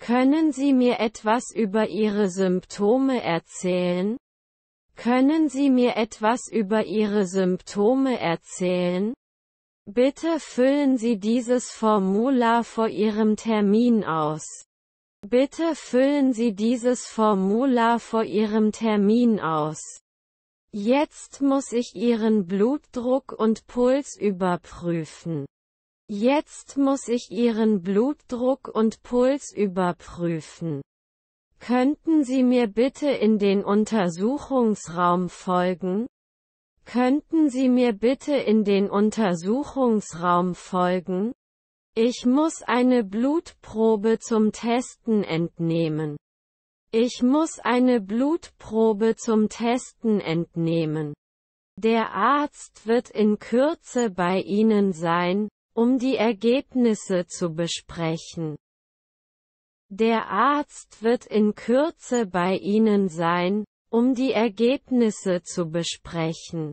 Können Sie mir etwas über Ihre Symptome erzählen? Können Sie mir etwas über Ihre Symptome erzählen? Bitte füllen Sie dieses Formular vor Ihrem Termin aus. Bitte füllen Sie dieses Formular vor Ihrem Termin aus. Jetzt muss ich Ihren Blutdruck und Puls überprüfen. Jetzt muss ich Ihren Blutdruck und Puls überprüfen. Könnten Sie mir bitte in den Untersuchungsraum folgen? Könnten Sie mir bitte in den Untersuchungsraum folgen? Ich muss eine Blutprobe zum Testen entnehmen. Ich muss eine Blutprobe zum Testen entnehmen. Der Arzt wird in Kürze bei Ihnen sein, um die Ergebnisse zu besprechen. Der Arzt wird in Kürze bei Ihnen sein, um die Ergebnisse zu besprechen.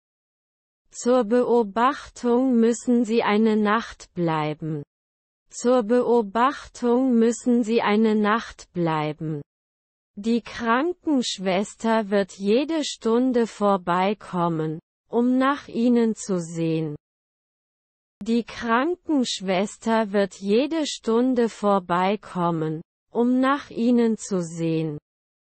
Zur Beobachtung müssen Sie eine Nacht bleiben. Zur Beobachtung müssen Sie eine Nacht bleiben. Die Krankenschwester wird jede Stunde vorbeikommen, um nach Ihnen zu sehen. Die Krankenschwester wird jede Stunde vorbeikommen, um nach Ihnen zu sehen.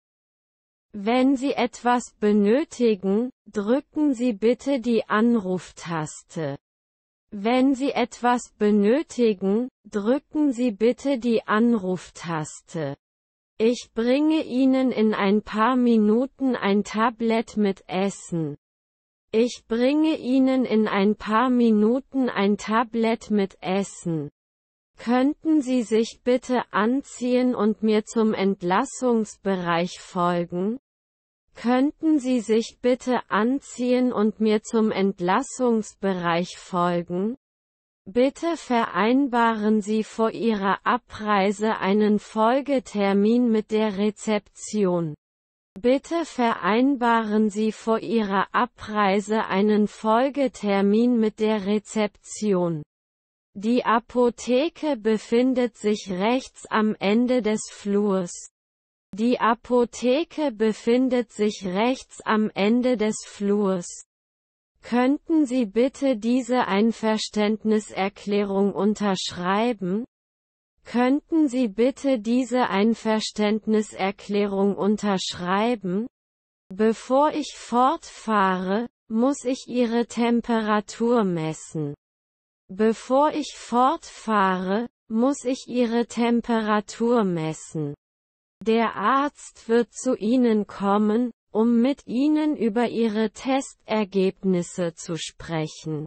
Wenn Sie etwas benötigen, drücken Sie bitte die Anruftaste. Wenn Sie etwas benötigen, drücken Sie bitte die Anruftaste. Ich bringe Ihnen in ein paar Minuten ein Tablett mit Essen. Ich bringe Ihnen in ein paar Minuten ein Tablett mit Essen. Könnten Sie sich bitte anziehen und mir zum Entlassungsbereich folgen? Könnten Sie sich bitte anziehen und mir zum Entlassungsbereich folgen? Bitte vereinbaren Sie vor Ihrer Abreise einen Folgetermin mit der Rezeption. Bitte vereinbaren Sie vor Ihrer Abreise einen Folgetermin mit der Rezeption. Die Apotheke befindet sich rechts am Ende des Flurs. Die Apotheke befindet sich rechts am Ende des Flurs. Könnten Sie bitte diese Einverständniserklärung unterschreiben? Könnten Sie bitte diese Einverständniserklärung unterschreiben? Bevor ich fortfahre, muss ich Ihre Temperatur messen. Bevor ich fortfahre, muss ich Ihre Temperatur messen. Der Arzt wird zu Ihnen kommen, um mit Ihnen über Ihre Testergebnisse zu sprechen.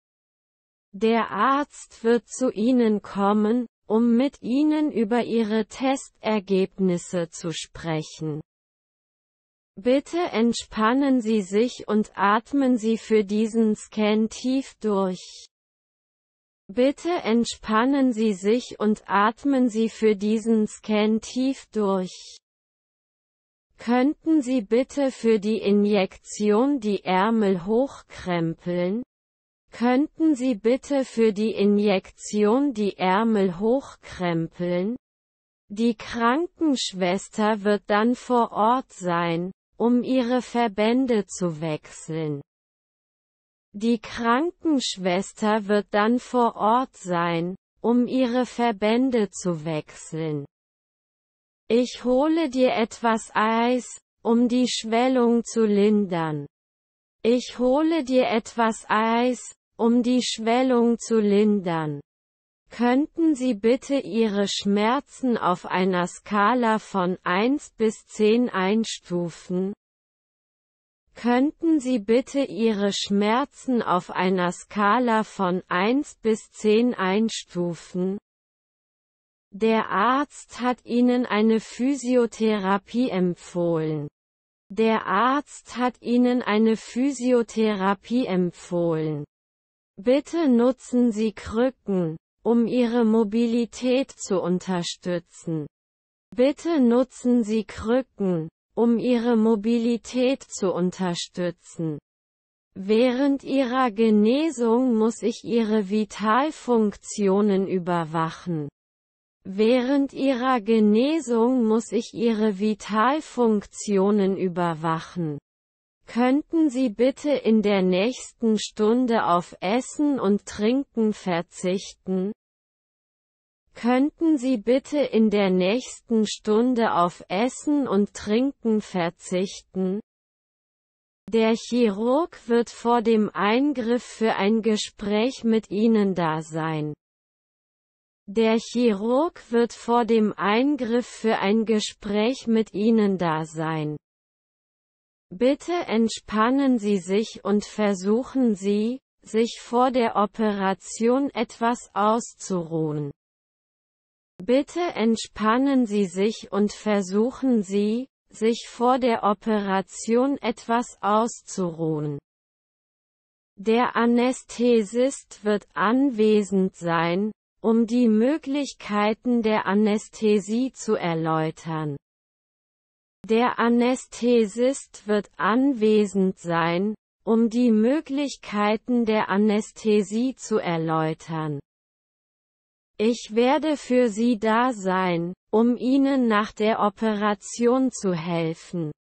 Der Arzt wird zu Ihnen kommen, um mit Ihnen über Ihre Testergebnisse zu sprechen. Bitte entspannen Sie sich und atmen Sie für diesen Scan tief durch. Bitte entspannen Sie sich und atmen Sie für diesen Scan tief durch. Könnten Sie bitte für die Injektion die Ärmel hochkrempeln? Könnten Sie bitte für die Injektion die Ärmel hochkrempeln? Die Krankenschwester wird dann vor Ort sein, um Ihre Verbände zu wechseln. Die Krankenschwester wird dann vor Ort sein, um Ihre Verbände zu wechseln. Ich hole dir etwas Eis, um die Schwellung zu lindern. Ich hole dir etwas Eis, um die Schwellung zu lindern. Könnten Sie bitte Ihre Schmerzen auf einer Skala von 1 bis 10 einstufen? Könnten Sie bitte Ihre Schmerzen auf einer Skala von 1 bis 10 einstufen? Der Arzt hat Ihnen eine Physiotherapie empfohlen. Der Arzt hat Ihnen eine Physiotherapie empfohlen. Bitte nutzen Sie Krücken, um Ihre Mobilität zu unterstützen. Bitte nutzen Sie Krücken, um Ihre Mobilität zu unterstützen. Während Ihrer Genesung muss ich Ihre Vitalfunktionen überwachen. Während Ihrer Genesung muss ich Ihre Vitalfunktionen überwachen. Könnten Sie bitte in der nächsten Stunde auf Essen und Trinken verzichten? Könnten Sie bitte in der nächsten Stunde auf Essen und Trinken verzichten? Der Chirurg wird vor dem Eingriff für ein Gespräch mit Ihnen da sein. Der Chirurg wird vor dem Eingriff für ein Gespräch mit Ihnen da sein. Bitte entspannen Sie sich und versuchen Sie, sich vor der Operation etwas auszuruhen. Bitte entspannen Sie sich und versuchen Sie, sich vor der Operation etwas auszuruhen. Der Anästhesist wird anwesend sein, um die Möglichkeiten der Anästhesie zu erläutern. Der Anästhesist wird anwesend sein, um die Möglichkeiten der Anästhesie zu erläutern. Ich werde für Sie da sein, um Ihnen nach der Operation zu helfen.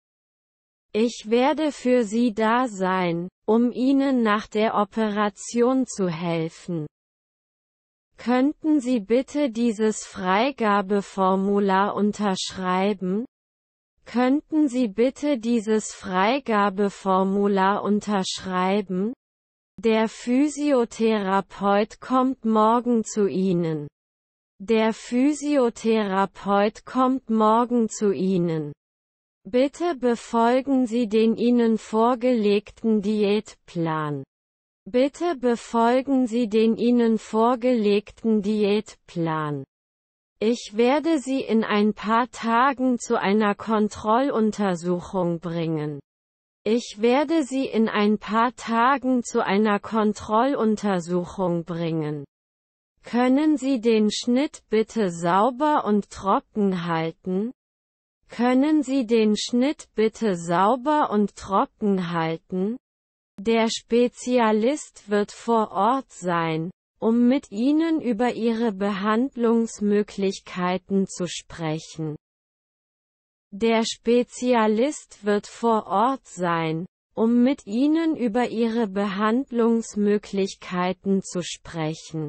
Ich werde für Sie da sein, um Ihnen nach der Operation zu helfen. Könnten Sie bitte dieses Freigabeformular unterschreiben? Könnten Sie bitte dieses Freigabeformular unterschreiben? Der Physiotherapeut kommt morgen zu Ihnen. Der Physiotherapeut kommt morgen zu Ihnen. Bitte befolgen Sie den Ihnen vorgelegten Diätplan. Bitte befolgen Sie den Ihnen vorgelegten Diätplan. Ich werde Sie in ein paar Tagen zu einer Kontrolluntersuchung bringen. Ich werde Sie in ein paar Tagen zu einer Kontrolluntersuchung bringen. Können Sie den Schnitt bitte sauber und trocken halten? Können Sie den Schnitt bitte sauber und trocken halten? Der Spezialist wird vor Ort sein, um mit Ihnen über Ihre Behandlungsmöglichkeiten zu sprechen. Der Spezialist wird vor Ort sein, um mit Ihnen über Ihre Behandlungsmöglichkeiten zu sprechen.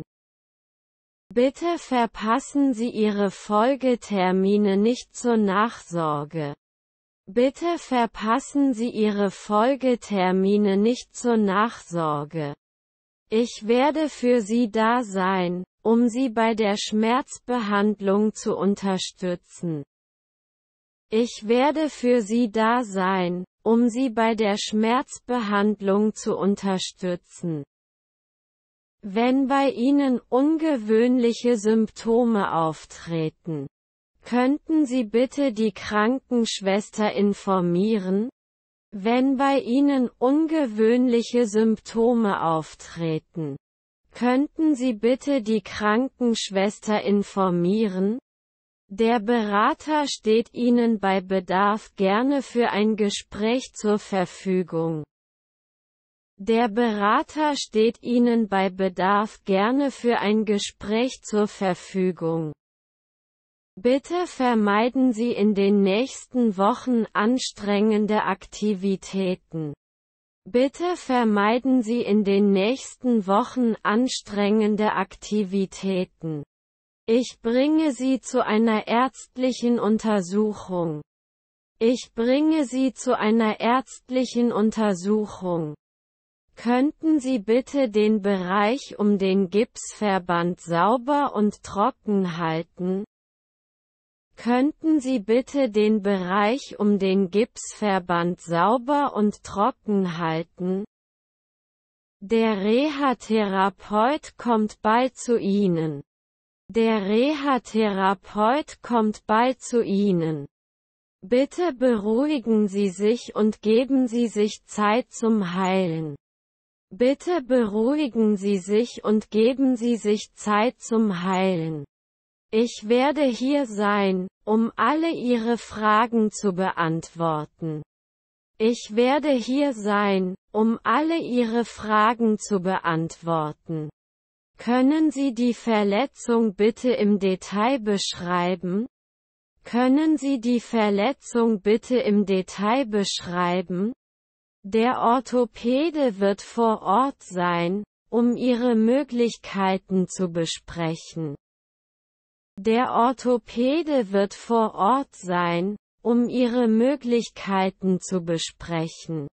Bitte verpassen Sie Ihre Folgetermine nicht zur Nachsorge. Bitte verpassen Sie Ihre Folgetermine nicht zur Nachsorge. Ich werde für Sie da sein, um Sie bei der Schmerzbehandlung zu unterstützen. Ich werde für Sie da sein, um Sie bei der Schmerzbehandlung zu unterstützen. Wenn bei Ihnen ungewöhnliche Symptome auftreten, könnten Sie bitte die Krankenschwester informieren? Wenn bei Ihnen ungewöhnliche Symptome auftreten, könnten Sie bitte die Krankenschwester informieren? Der Berater steht Ihnen bei Bedarf gerne für ein Gespräch zur Verfügung. Der Berater steht Ihnen bei Bedarf gerne für ein Gespräch zur Verfügung. Bitte vermeiden Sie in den nächsten Wochen anstrengende Aktivitäten. Bitte vermeiden Sie in den nächsten Wochen anstrengende Aktivitäten. Ich bringe Sie zu einer ärztlichen Untersuchung. Ich bringe Sie zu einer ärztlichen Untersuchung. Könnten Sie bitte den Bereich um den Gipsverband sauber und trocken halten? Könnten Sie bitte den Bereich um den Gipsverband sauber und trocken halten? Der Reha-Therapeut kommt bald zu Ihnen. Der Reha-Therapeut kommt bald zu Ihnen. Bitte beruhigen Sie sich und geben Sie sich Zeit zum Heilen. Bitte beruhigen Sie sich und geben Sie sich Zeit zum Heilen. Ich werde hier sein, um alle Ihre Fragen zu beantworten. Ich werde hier sein, um alle Ihre Fragen zu beantworten. Können Sie die Verletzung bitte im Detail beschreiben? Können Sie die Verletzung bitte im Detail beschreiben? Der Orthopäde wird vor Ort sein, um Ihre Möglichkeiten zu besprechen. Der Orthopäde wird vor Ort sein, um Ihre Möglichkeiten zu besprechen.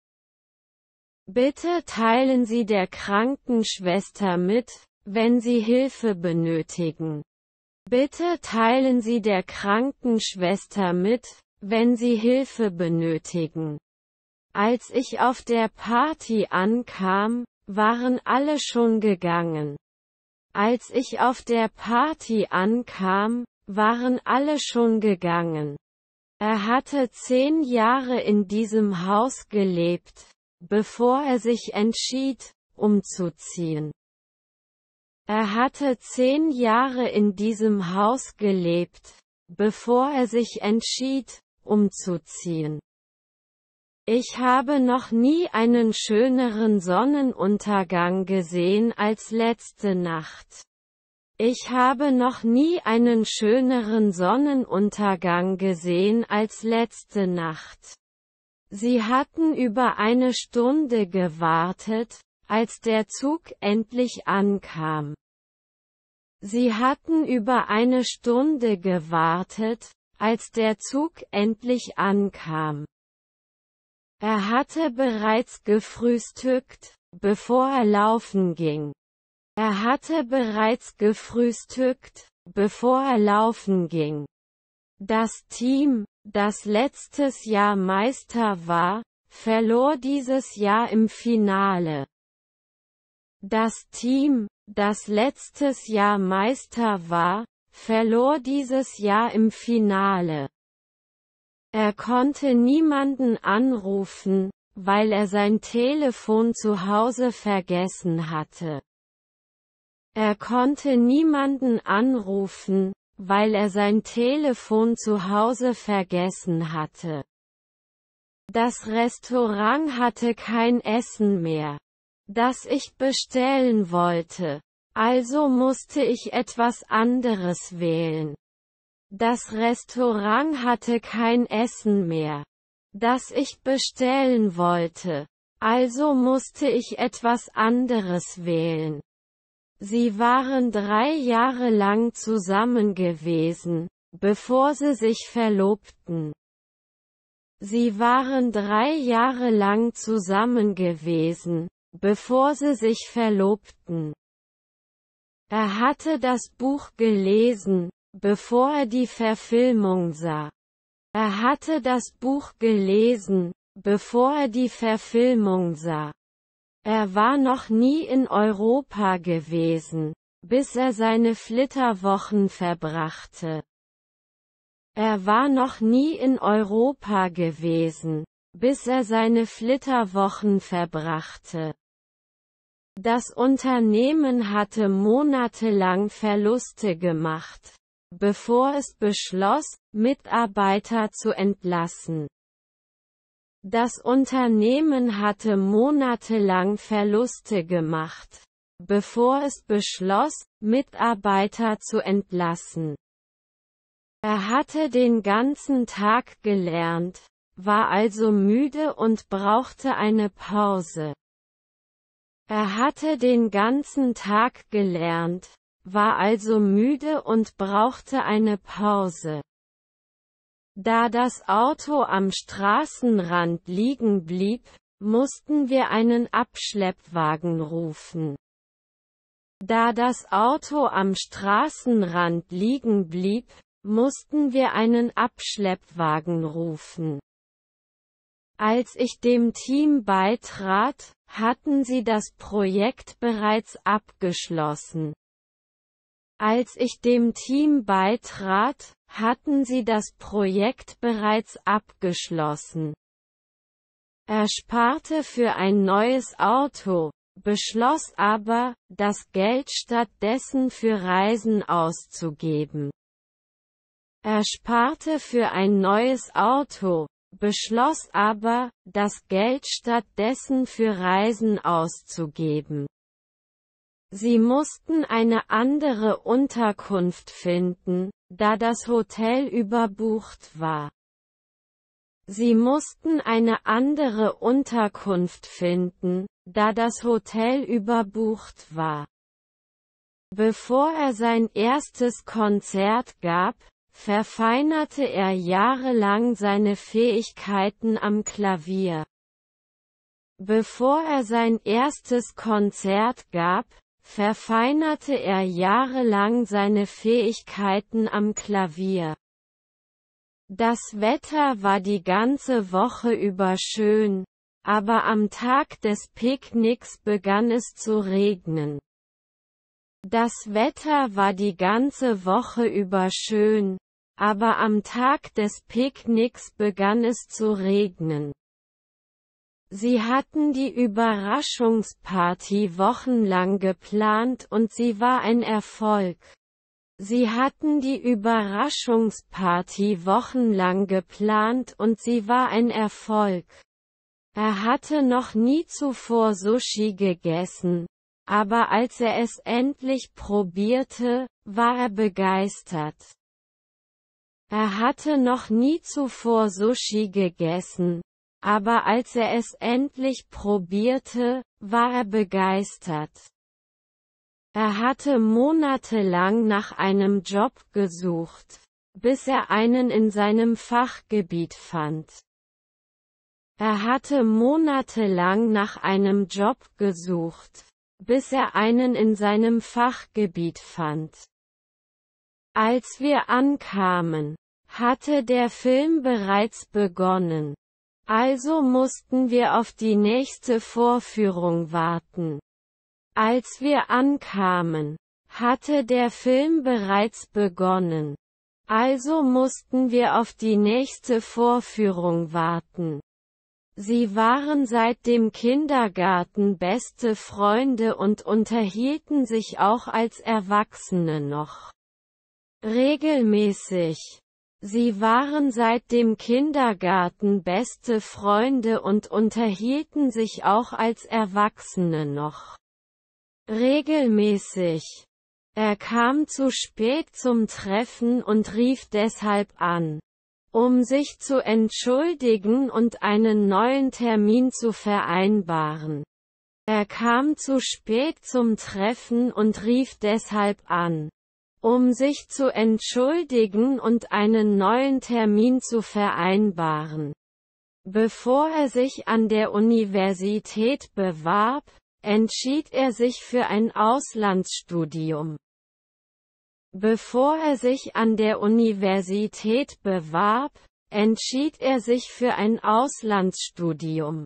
Bitte teilen Sie der Krankenschwester mit, wenn Sie Hilfe benötigen. Bitte teilen Sie der Krankenschwester mit, wenn Sie Hilfe benötigen. Als ich auf der Party ankam, waren alle schon gegangen. Als ich auf der Party ankam, waren alle schon gegangen. Er hatte 10 Jahre in diesem Haus gelebt, bevor er sich entschied, umzuziehen. Er hatte 10 Jahre in diesem Haus gelebt, bevor er sich entschied, umzuziehen. Ich habe noch nie einen schöneren Sonnenuntergang gesehen als letzte Nacht. Ich habe noch nie einen schöneren Sonnenuntergang gesehen als letzte Nacht. Sie hatten über eine Stunde gewartet, als der Zug endlich ankam. Sie hatten über eine Stunde gewartet, als der Zug endlich ankam. Er hatte bereits gefrühstückt, bevor er laufen ging. Er hatte bereits gefrühstückt, bevor er laufen ging. Das Team, das letztes Jahr Meister war, verlor dieses Jahr im Finale. Das Team, das letztes Jahr Meister war, verlor dieses Jahr im Finale. Er konnte niemanden anrufen, weil er sein Telefon zu Hause vergessen hatte. Er konnte niemanden anrufen, weil er sein Telefon zu Hause vergessen hatte. Das Restaurant hatte kein Essen mehr, das ich bestellen wollte, also musste ich etwas anderes wählen. Das Restaurant hatte kein Essen mehr, das ich bestellen wollte, also musste ich etwas anderes wählen. Sie waren 3 Jahre lang zusammen gewesen, bevor sie sich verlobten. Sie waren 3 Jahre lang zusammen gewesen, bevor sie sich verlobten. Er hatte das Buch gelesen, bevor er die Verfilmung sah. Er hatte das Buch gelesen, bevor er die Verfilmung sah. Er war noch nie in Europa gewesen, bis er seine Flitterwochen verbrachte. Er war noch nie in Europa gewesen, bis er seine Flitterwochen verbrachte. Das Unternehmen hatte monatelang Verluste gemacht, bevor es beschloss, Mitarbeiter zu entlassen. Das Unternehmen hatte monatelang Verluste gemacht, bevor es beschloss, Mitarbeiter zu entlassen. Er hatte den ganzen Tag gelernt, war also müde und brauchte eine Pause. Er hatte den ganzen Tag gelernt, war also müde und brauchte eine Pause. Da das Auto am Straßenrand liegen blieb, mussten wir einen Abschleppwagen rufen. Da das Auto am Straßenrand liegen blieb, mussten wir einen Abschleppwagen rufen. Als ich dem Team beitrat, hatten sie das Projekt bereits abgeschlossen. Als ich dem Team beitrat, hatten sie das Projekt bereits abgeschlossen. Er sparte für ein neues Auto, beschloss aber, das Geld stattdessen für Reisen auszugeben. Er sparte für ein neues Auto, beschloss aber, das Geld stattdessen für Reisen auszugeben. Sie mussten eine andere Unterkunft finden, da das Hotel überbucht war. Sie mussten eine andere Unterkunft finden, da das Hotel überbucht war. Bevor er sein erstes Konzert gab, verfeinerte er jahrelang seine Fähigkeiten am Klavier. Bevor er sein erstes Konzert gab, verfeinerte er jahrelang seine Fähigkeiten am Klavier. Das Wetter war die ganze Woche über schön, aber am Tag des Picknicks begann es zu regnen. Das Wetter war die ganze Woche über schön, aber am Tag des Picknicks begann es zu regnen. Sie hatten die Überraschungsparty wochenlang geplant und sie war ein Erfolg. Sie hatten die Überraschungsparty wochenlang geplant und sie war ein Erfolg. Er hatte noch nie zuvor Sushi gegessen, aber als er es endlich probierte, war er begeistert. Er hatte noch nie zuvor Sushi gegessen, aber als er es endlich probierte, war er begeistert. Er hatte monatelang nach einem Job gesucht, bis er einen in seinem Fachgebiet fand. Er hatte monatelang nach einem Job gesucht, bis er einen in seinem Fachgebiet fand. Als wir ankamen, hatte der Film bereits begonnen. Also mussten wir auf die nächste Vorführung warten. Als wir ankamen, hatte der Film bereits begonnen. Also mussten wir auf die nächste Vorführung warten. Sie waren seit dem Kindergarten beste Freunde und unterhielten sich auch als Erwachsene noch regelmäßig. Sie waren seit dem Kindergarten beste Freunde und unterhielten sich auch als Erwachsene noch regelmäßig. Er kam zu spät zum Treffen und rief deshalb an, um sich zu entschuldigen und einen neuen Termin zu vereinbaren. Er kam zu spät zum Treffen und rief deshalb an, um sich zu entschuldigen und einen neuen Termin zu vereinbaren. Bevor er sich an der Universität bewarb, entschied er sich für ein Auslandsstudium. Bevor er sich an der Universität bewarb, entschied er sich für ein Auslandsstudium.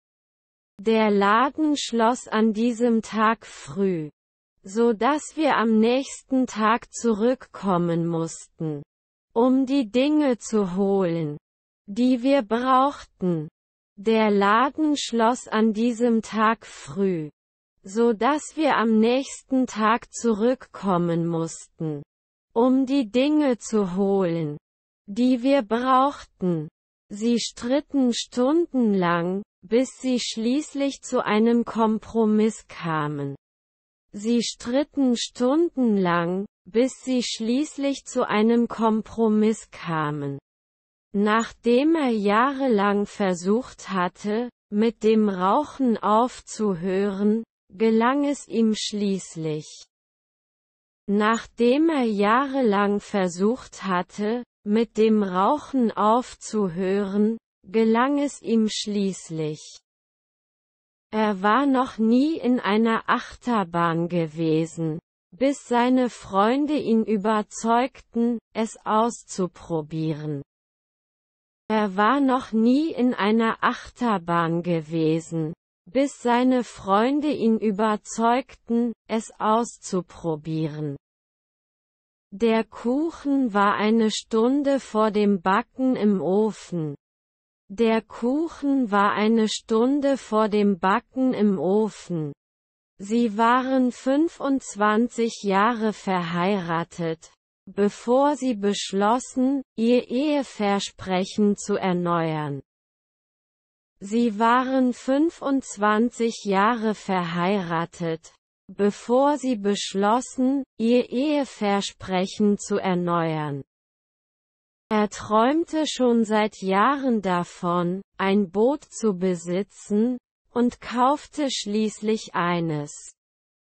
Der Laden schloss an diesem Tag früh, so dass wir am nächsten Tag zurückkommen mussten, um die Dinge zu holen, die wir brauchten. Der Laden schloss an diesem Tag früh, so dass wir am nächsten Tag zurückkommen mussten, um die Dinge zu holen, die wir brauchten. Sie stritten stundenlang, bis sie schließlich zu einem Kompromiss kamen. Sie stritten stundenlang, bis sie schließlich zu einem Kompromiss kamen. Nachdem er jahrelang versucht hatte, mit dem Rauchen aufzuhören, gelang es ihm schließlich. Nachdem er jahrelang versucht hatte, mit dem Rauchen aufzuhören, gelang es ihm schließlich. Er war noch nie in einer Achterbahn gewesen, bis seine Freunde ihn überzeugten, es auszuprobieren. Er war noch nie in einer Achterbahn gewesen, bis seine Freunde ihn überzeugten, es auszuprobieren. Der Kuchen war eine Stunde vor dem Backen im Ofen. Der Kuchen war eine Stunde vor dem Backen im Ofen. Sie waren 25 Jahre verheiratet, bevor sie beschlossen, ihr Eheversprechen zu erneuern. Sie waren 25 Jahre verheiratet, bevor sie beschlossen, ihr Eheversprechen zu erneuern. Er träumte schon seit Jahren davon, ein Boot zu besitzen, und kaufte schließlich eines.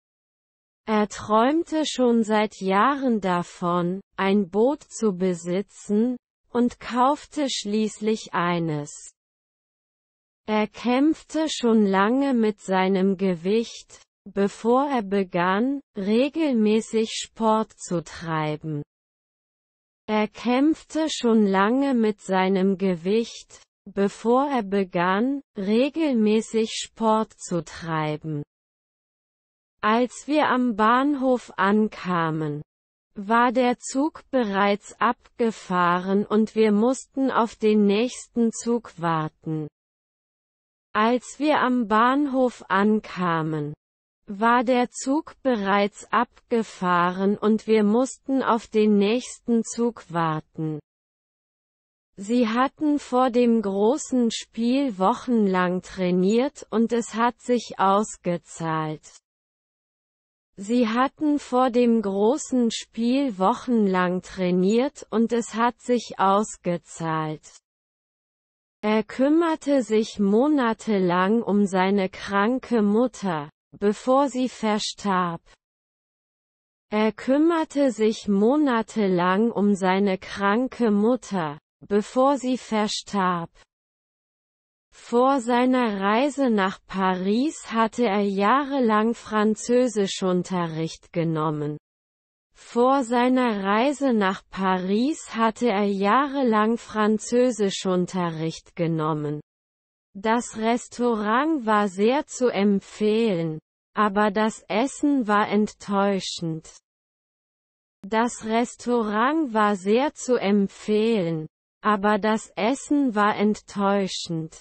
Er träumte schon seit Jahren davon, ein Boot zu besitzen, und kaufte schließlich eines. Er kämpfte schon lange mit seinem Gewicht, bevor er begann, regelmäßig Sport zu treiben. Er kämpfte schon lange mit seinem Gewicht, bevor er begann, regelmäßig Sport zu treiben. Als wir am Bahnhof ankamen, war der Zug bereits abgefahren und wir mussten auf den nächsten Zug warten. Als wir am Bahnhof ankamen, war der Zug bereits abgefahren und wir mussten auf den nächsten Zug warten. Sie hatten vor dem großen Spiel wochenlang trainiert und es hat sich ausgezahlt. Sie hatten vor dem großen Spiel wochenlang trainiert und es hat sich ausgezahlt. Er kümmerte sich monatelang um seine kranke Mutter, bevor sie verstarb. Er kümmerte sich monatelang um seine kranke Mutter, bevor sie verstarb. Vor seiner Reise nach Paris hatte er jahrelang Französischunterricht genommen. Vor seiner Reise nach Paris hatte er jahrelang Französischunterricht genommen. Das Restaurant war sehr zu empfehlen, aber das Essen war enttäuschend. Das Restaurant war sehr zu empfehlen, aber das Essen war enttäuschend.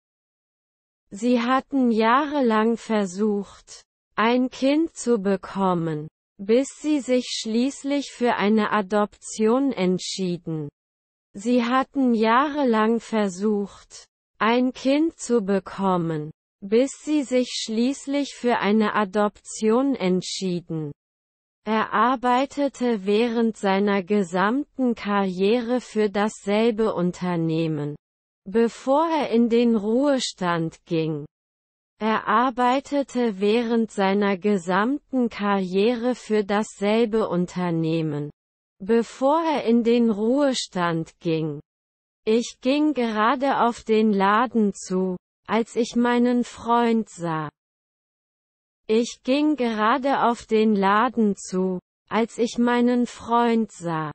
Sie hatten jahrelang versucht, ein Kind zu bekommen, bis sie sich schließlich für eine Adoption entschieden. Sie hatten jahrelang versucht, ein Kind zu bekommen, bis sie sich schließlich für eine Adoption entschieden. Er arbeitete während seiner gesamten Karriere für dasselbe Unternehmen, bevor er in den Ruhestand ging. Er arbeitete während seiner gesamten Karriere für dasselbe Unternehmen, bevor er in den Ruhestand ging. Ich ging gerade auf den Laden zu, als ich meinen Freund sah. Ich ging gerade auf den Laden zu, als ich meinen Freund sah.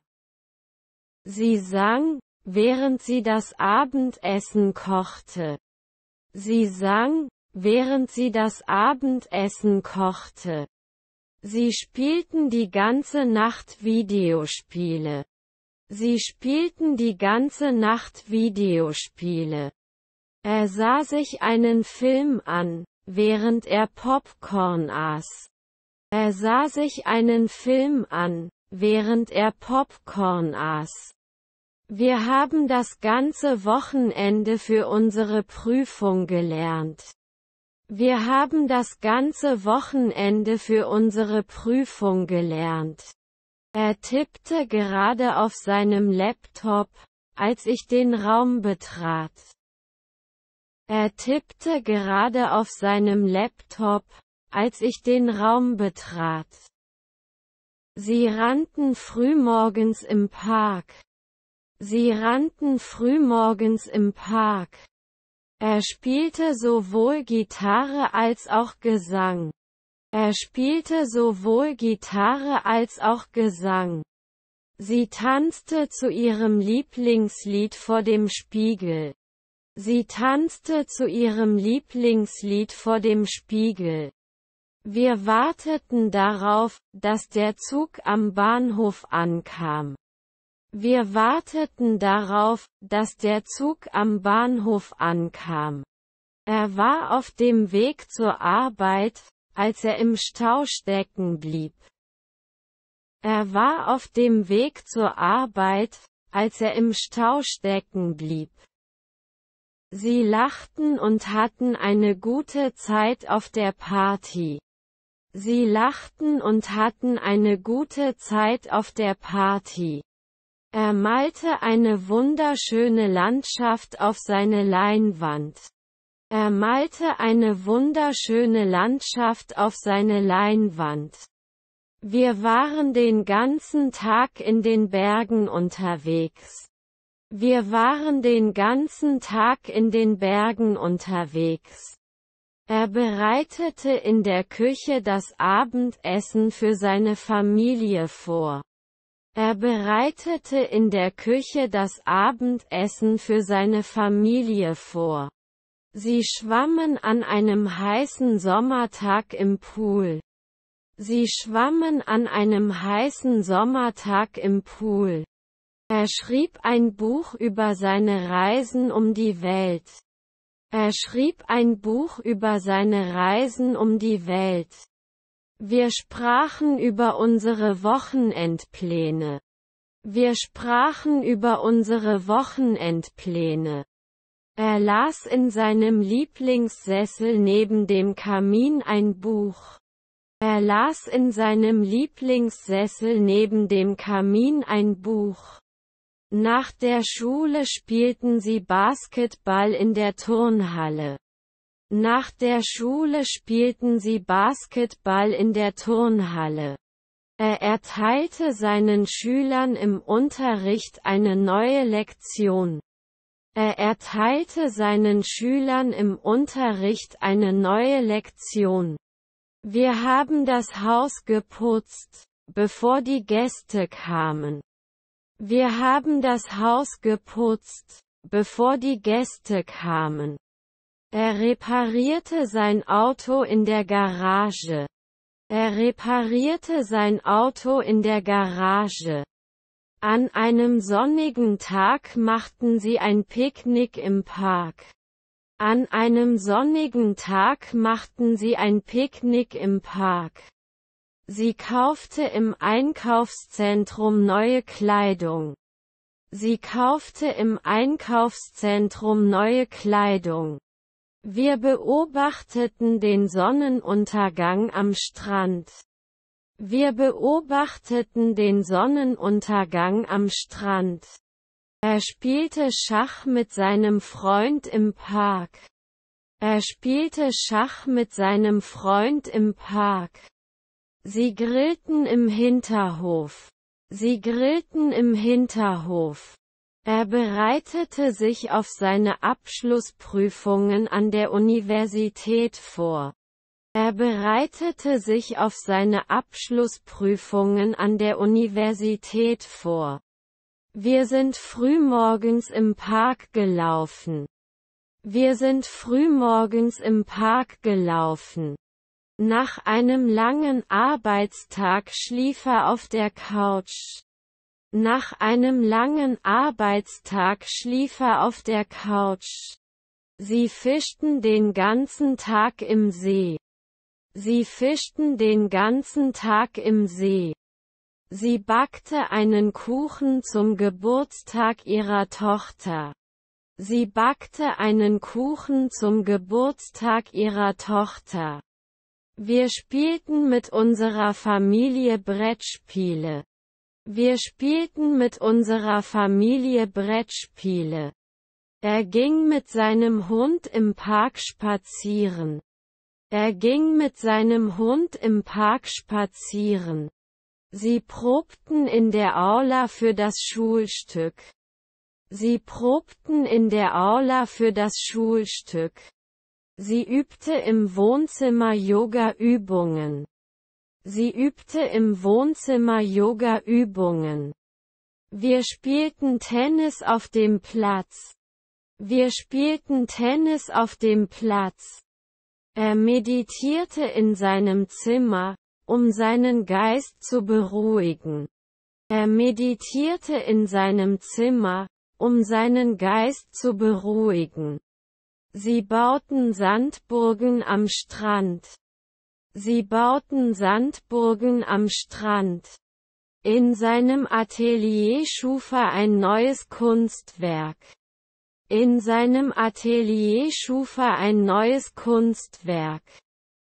Sie sang, während sie das Abendessen kochte. Sie sang, während sie das Abendessen kochte. Sie spielten die ganze Nacht Videospiele. Sie spielten die ganze Nacht Videospiele. Er sah sich einen Film an, während er Popcorn aß. Er sah sich einen Film an, während er Popcorn aß. Wir haben das ganze Wochenende für unsere Prüfung gelernt. Wir haben das ganze Wochenende für unsere Prüfung gelernt. Er tippte gerade auf seinem Laptop, als ich den Raum betrat. Er tippte gerade auf seinem Laptop, als ich den Raum betrat. Sie rannten frühmorgens im Park. Sie rannten frühmorgens im Park. Er spielte sowohl Gitarre als auch Gesang. Er spielte sowohl Gitarre als auch Gesang. Sie tanzte zu ihrem Lieblingslied vor dem Spiegel. Sie tanzte zu ihrem Lieblingslied vor dem Spiegel. Wir warteten darauf, dass der Zug am Bahnhof ankam. Wir warteten darauf, dass der Zug am Bahnhof ankam. Er war auf dem Weg zur Arbeit, als er im Stau stecken blieb. Er war auf dem Weg zur Arbeit, als er im Stau stecken blieb. Sie lachten und hatten eine gute Zeit auf der Party. Sie lachten und hatten eine gute Zeit auf der Party. Er malte eine wunderschöne Landschaft auf seine Leinwand. Er malte eine wunderschöne Landschaft auf seine Leinwand. Wir waren den ganzen Tag in den Bergen unterwegs. Wir waren den ganzen Tag in den Bergen unterwegs. Er bereitete in der Küche das Abendessen für seine Familie vor. Er bereitete in der Küche das Abendessen für seine Familie vor. Sie schwammen an einem heißen Sommertag im Pool. Sie schwammen an einem heißen Sommertag im Pool. Er schrieb ein Buch über seine Reisen um die Welt. Er schrieb ein Buch über seine Reisen um die Welt. Wir sprachen über unsere Wochenendpläne. Wir sprachen über unsere Wochenendpläne. Er las in seinem Lieblingssessel neben dem Kamin ein Buch. Er las in seinem Lieblingssessel neben dem Kamin ein Buch. Nach der Schule spielten sie Basketball in der Turnhalle. Nach der Schule spielten sie Basketball in der Turnhalle. Er erteilte seinen Schülern im Unterricht eine neue Lektion. Er erteilte seinen Schülern im Unterricht eine neue Lektion. Wir haben das Haus geputzt, bevor die Gäste kamen. Wir haben das Haus geputzt, bevor die Gäste kamen. Er reparierte sein Auto in der Garage. Er reparierte sein Auto in der Garage. An einem sonnigen Tag machten sie ein Picknick im Park. An einem sonnigen Tag machten sie ein Picknick im Park. Sie kaufte im Einkaufszentrum neue Kleidung. Sie kaufte im Einkaufszentrum neue Kleidung. Wir beobachteten den Sonnenuntergang am Strand. Wir beobachteten den Sonnenuntergang am Strand. Er spielte Schach mit seinem Freund im Park. Er spielte Schach mit seinem Freund im Park. Sie grillten im Hinterhof. Sie grillten im Hinterhof. Er bereitete sich auf seine Abschlussprüfungen an der Universität vor. Er bereitete sich auf seine Abschlussprüfungen an der Universität vor. Wir sind frühmorgens im Park gelaufen. Wir sind frühmorgens im Park gelaufen. Nach einem langen Arbeitstag schlief er auf der Couch. Nach einem langen Arbeitstag schlief er auf der Couch. Sie fischten den ganzen Tag im See. Sie fischten den ganzen Tag im See. Sie backte einen Kuchen zum Geburtstag ihrer Tochter. Sie backte einen Kuchen zum Geburtstag ihrer Tochter. Wir spielten mit unserer Familie Brettspiele. Wir spielten mit unserer Familie Brettspiele. Er ging mit seinem Hund im Park spazieren. Er ging mit seinem Hund im Park spazieren. Sie probten in der Aula für das Schulstück. Sie probten in der Aula für das Schulstück. Sie übte im Wohnzimmer Yoga-Übungen. Sie übte im Wohnzimmer Yoga-Übungen. Wir spielten Tennis auf dem Platz. Wir spielten Tennis auf dem Platz. Er meditierte in seinem Zimmer, um seinen Geist zu beruhigen. Er meditierte in seinem Zimmer, um seinen Geist zu beruhigen. Sie bauten Sandburgen am Strand. Sie bauten Sandburgen am Strand. In seinem Atelier schuf er ein neues Kunstwerk. In seinem Atelier schuf er ein neues Kunstwerk.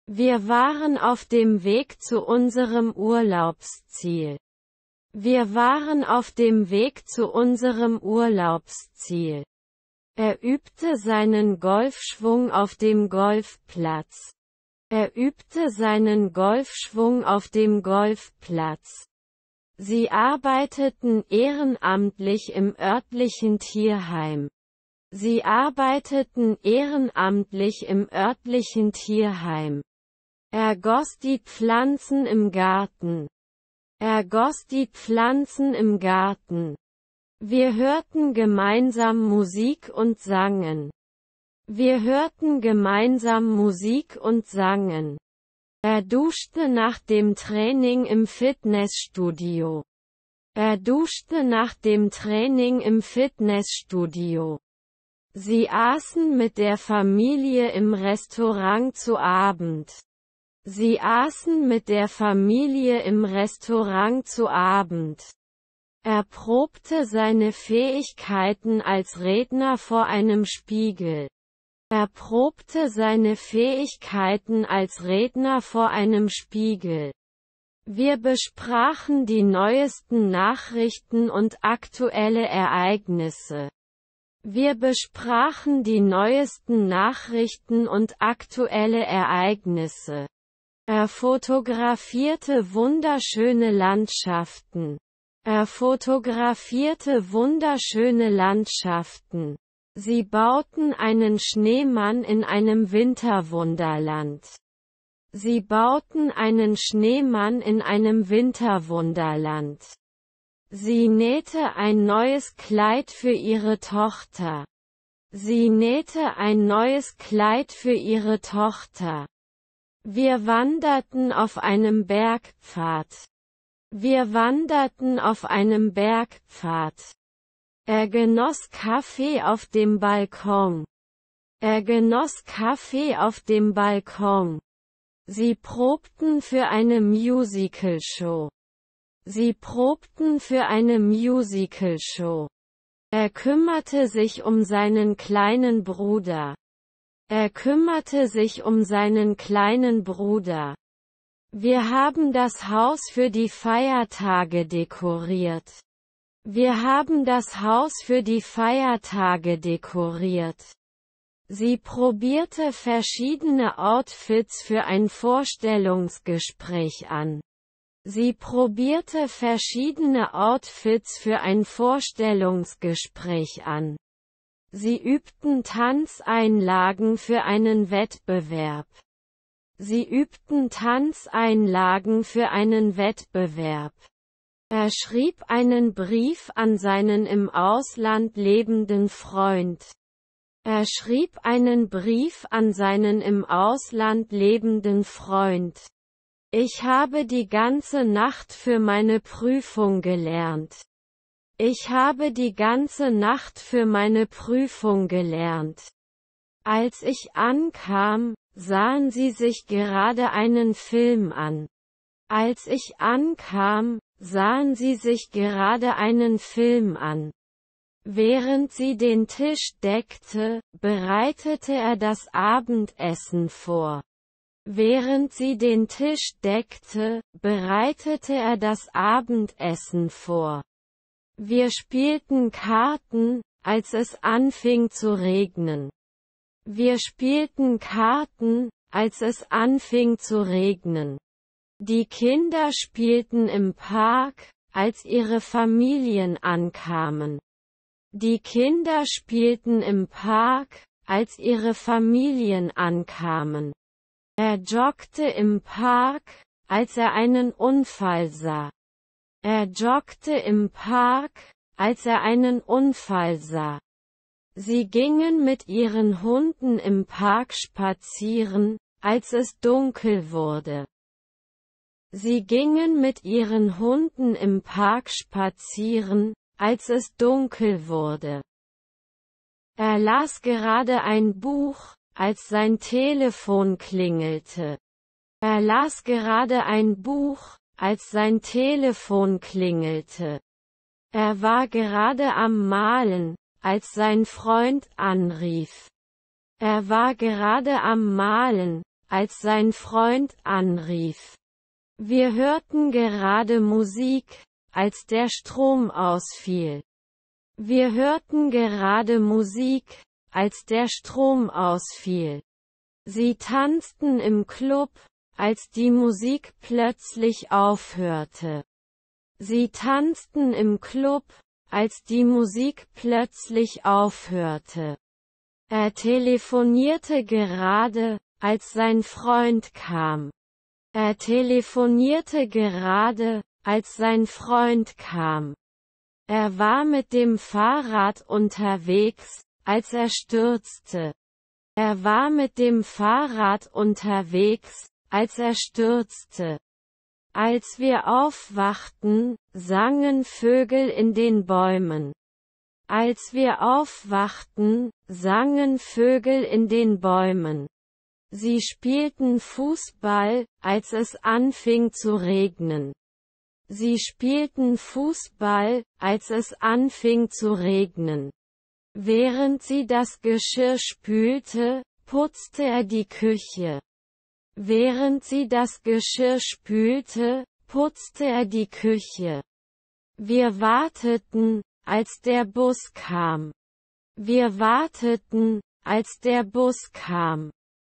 Wir waren auf dem Weg zu unserem Urlaubsziel. Wir waren auf dem Weg zu unserem Urlaubsziel. Er übte seinen Golfschwung auf dem Golfplatz. Er übte seinen Golfschwung auf dem Golfplatz. Sie arbeiteten ehrenamtlich im örtlichen Tierheim. Sie arbeiteten ehrenamtlich im örtlichen Tierheim. Er goss die Pflanzen im Garten. Er goss die Pflanzen im Garten. Wir hörten gemeinsam Musik und sangen. Wir hörten gemeinsam Musik und sangen. Er duschte nach dem Training im Fitnessstudio. Er duschte nach dem Training im Fitnessstudio. Sie aßen mit der Familie im Restaurant zu Abend. Sie aßen mit der Familie im Restaurant zu Abend. Er probte seine Fähigkeiten als Redner vor einem Spiegel. Er probte seine Fähigkeiten als Redner vor einem Spiegel. Wir besprachen die neuesten Nachrichten und aktuelle Ereignisse. Wir besprachen die neuesten Nachrichten und aktuelle Ereignisse. Er fotografierte wunderschöne Landschaften. Er fotografierte wunderschöne Landschaften. Sie bauten einen Schneemann in einem Winterwunderland. Sie bauten einen Schneemann in einem Winterwunderland. Sie nähte ein neues Kleid für ihre Tochter. Sie nähte ein neues Kleid für ihre Tochter. Wir wanderten auf einem Bergpfad. Wir wanderten auf einem Bergpfad. Er genoss Kaffee auf dem Balkon. Er genoss Kaffee auf dem Balkon. Sie probten für eine Musicalshow. Sie probten für eine Musicalshow. Er kümmerte sich um seinen kleinen Bruder. Er kümmerte sich um seinen kleinen Bruder. Wir haben das Haus für die Feiertage dekoriert. Wir haben das Haus für die Feiertage dekoriert. Sie probierte verschiedene Outfits für ein Vorstellungsgespräch an. Sie probierte verschiedene Outfits für ein Vorstellungsgespräch an. Sie übten Tanzeinlagen für einen Wettbewerb. Sie übten Tanzeinlagen für einen Wettbewerb. Er schrieb einen Brief an seinen im Ausland lebenden Freund. Er schrieb einen Brief an seinen im Ausland lebenden Freund. Ich habe die ganze Nacht für meine Prüfung gelernt. Ich habe die ganze Nacht für meine Prüfung gelernt. Als ich ankam, sahen sie sich gerade einen Film an. Als ich ankam, sahen sie sich gerade einen Film an. Während sie den Tisch deckte, bereitete er das Abendessen vor. Während sie den Tisch deckte, bereitete er das Abendessen vor. Wir spielten Karten, als es anfing zu regnen. Wir spielten Karten, als es anfing zu regnen. Die Kinder spielten im Park, als ihre Familien ankamen. Die Kinder spielten im Park, als ihre Familien ankamen. Er joggte im Park, als er einen Unfall sah. Er joggte im Park, als er einen Unfall sah. Sie gingen mit ihren Hunden im Park spazieren, als es dunkel wurde. Sie gingen mit ihren Hunden im Park spazieren, als es dunkel wurde. Er las gerade ein Buch, als sein Telefon klingelte. Er las gerade ein Buch, als sein Telefon klingelte. Er war gerade am Malen, als sein Freund anrief. Er war gerade am Malen, als sein Freund anrief. Wir hörten gerade Musik, als der Strom ausfiel. Wir hörten gerade Musik, als der Strom ausfiel. Sie tanzten im Club, als die Musik plötzlich aufhörte. Sie tanzten im Club, als die Musik plötzlich aufhörte. Er telefonierte gerade, als sein Freund kam. Er telefonierte gerade, als sein Freund kam. Er war mit dem Fahrrad unterwegs, als er stürzte. Er war mit dem Fahrrad unterwegs, als er stürzte. Als wir aufwachten, sangen Vögel in den Bäumen. Als wir aufwachten, sangen Vögel in den Bäumen. Sie spielten Fußball, als es anfing zu regnen. Sie spielten Fußball, als es anfing zu regnen. Während sie das Geschirr spülte, putzte er die Küche. Während sie das Geschirr spülte, putzte er die Küche. Wir warteten, als der Bus kam. Wir warteten, als der Bus kam.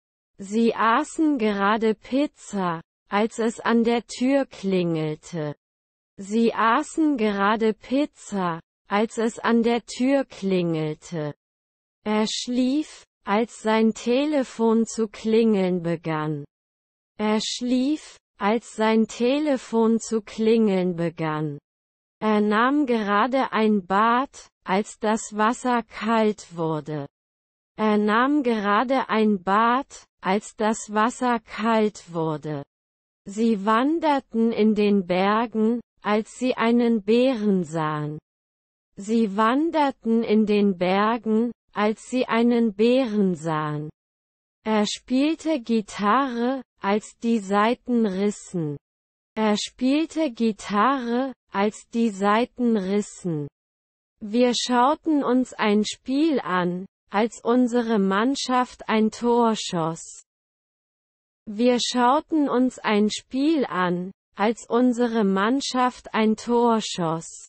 Sie aßen gerade Pizza, als es an der Tür klingelte. Sie aßen gerade Pizza, als es an der Tür klingelte. Er schlief, als sein Telefon zu klingeln begann. Er schlief, als sein Telefon zu klingeln begann. Er nahm gerade ein Bad, als das Wasser kalt wurde. Er nahm gerade ein Bad, als das Wasser kalt wurde. Sie wanderten in den Bergen, als sie einen Bären sahen. Sie wanderten in den Bergen, als sie einen Bären sahen. Er spielte Gitarre, als die Saiten rissen. Er spielte Gitarre, als die Saiten rissen. Wir schauten uns ein Spiel an, als unsere Mannschaft ein Tor schoss. Wir schauten uns ein Spiel an, als unsere Mannschaft ein Tor schoss.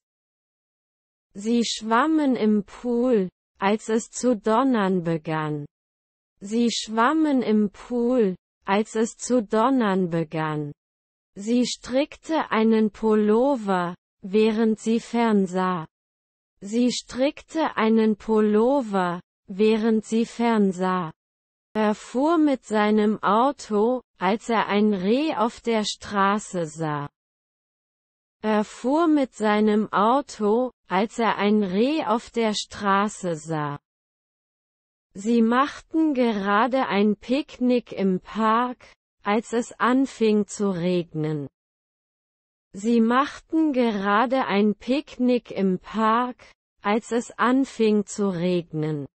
Sie schwammen im Pool, als es zu donnern begann. Sie schwammen im Pool, als es zu donnern begann. Sie strickte einen Pullover, während sie fernsah. Sie strickte einen Pullover, während sie fernsah. Er fuhr mit seinem Auto, als er ein Reh auf der Straße sah. Er fuhr mit seinem Auto, als er ein Reh auf der Straße sah. Sie machten gerade ein Picknick im Park, als es anfing zu regnen. Sie machten gerade ein Picknick im Park, als es anfing zu regnen.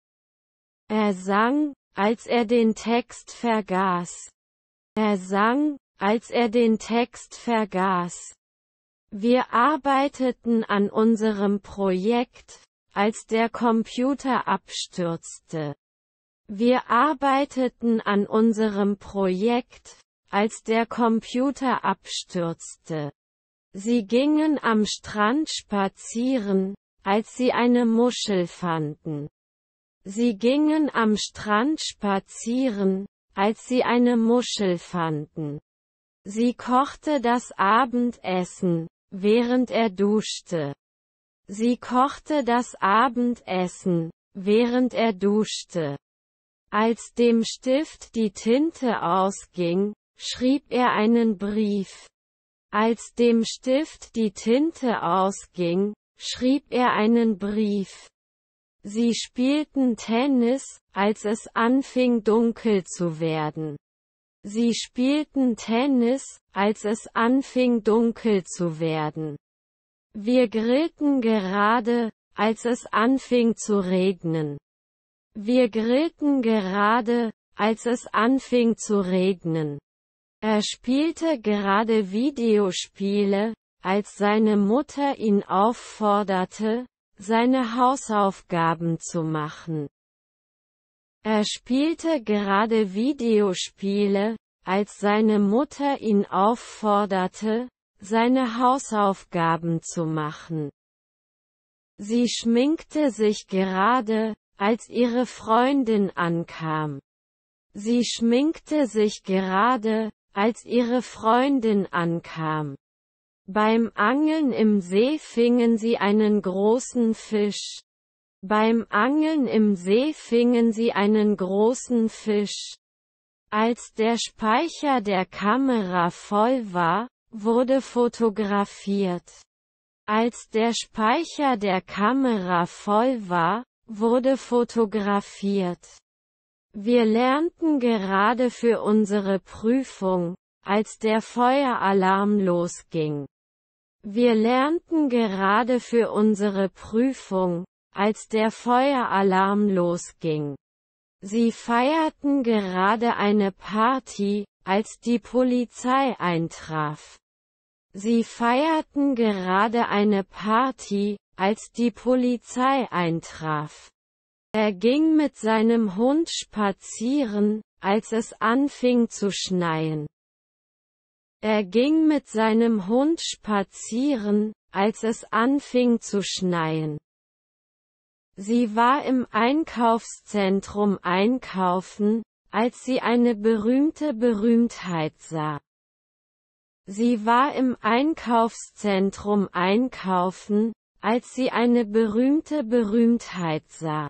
Er sang, als er den Text vergaß. Er sang, als er den Text vergaß. Wir arbeiteten an unserem Projekt, als der Computer abstürzte. Wir arbeiteten an unserem Projekt, als der Computer abstürzte. Sie gingen am Strand spazieren, als sie eine Muschel fanden. Sie gingen am Strand spazieren, als sie eine Muschel fanden. Sie kochte das Abendessen, während er duschte. Sie kochte das Abendessen, während er duschte. Als dem Stift die Tinte ausging, schrieb er einen Brief. Als dem Stift die Tinte ausging, schrieb er einen Brief. Sie spielten Tennis, als es anfing dunkel zu werden. Sie spielten Tennis, als es anfing dunkel zu werden. Wir grillten gerade, als es anfing zu regnen. Wir grillten gerade, als es anfing zu regnen. Er spielte gerade Videospiele, als seine Mutter ihn aufforderte, seine Hausaufgaben zu machen. Er spielte gerade Videospiele, als seine Mutter ihn aufforderte, seine Hausaufgaben zu machen. Sie schminkte sich gerade, als ihre Freundin ankam. Sie schminkte sich gerade, als ihre Freundin ankam. Beim Angeln im See fingen sie einen großen Fisch. Beim Angeln im See fingen sie einen großen Fisch. Als der Speicher der Kamera voll war, wurde fotografiert. Als der Speicher der Kamera voll war, wurde fotografiert. Wir lernten gerade für unsere Prüfung, als der Feueralarm losging. Wir lernten gerade für unsere Prüfung, als der Feueralarm losging. Sie feierten gerade eine Party, als die Polizei eintraf. Sie feierten gerade eine Party, als die Polizei eintraf. Er ging mit seinem Hund spazieren, als es anfing zu schneien. Er ging mit seinem Hund spazieren, als es anfing zu schneien. Sie war im Einkaufszentrum einkaufen, als sie eine berühmte Berühmtheit sah. Sie war im Einkaufszentrum einkaufen, als sie eine berühmte Berühmtheit sah.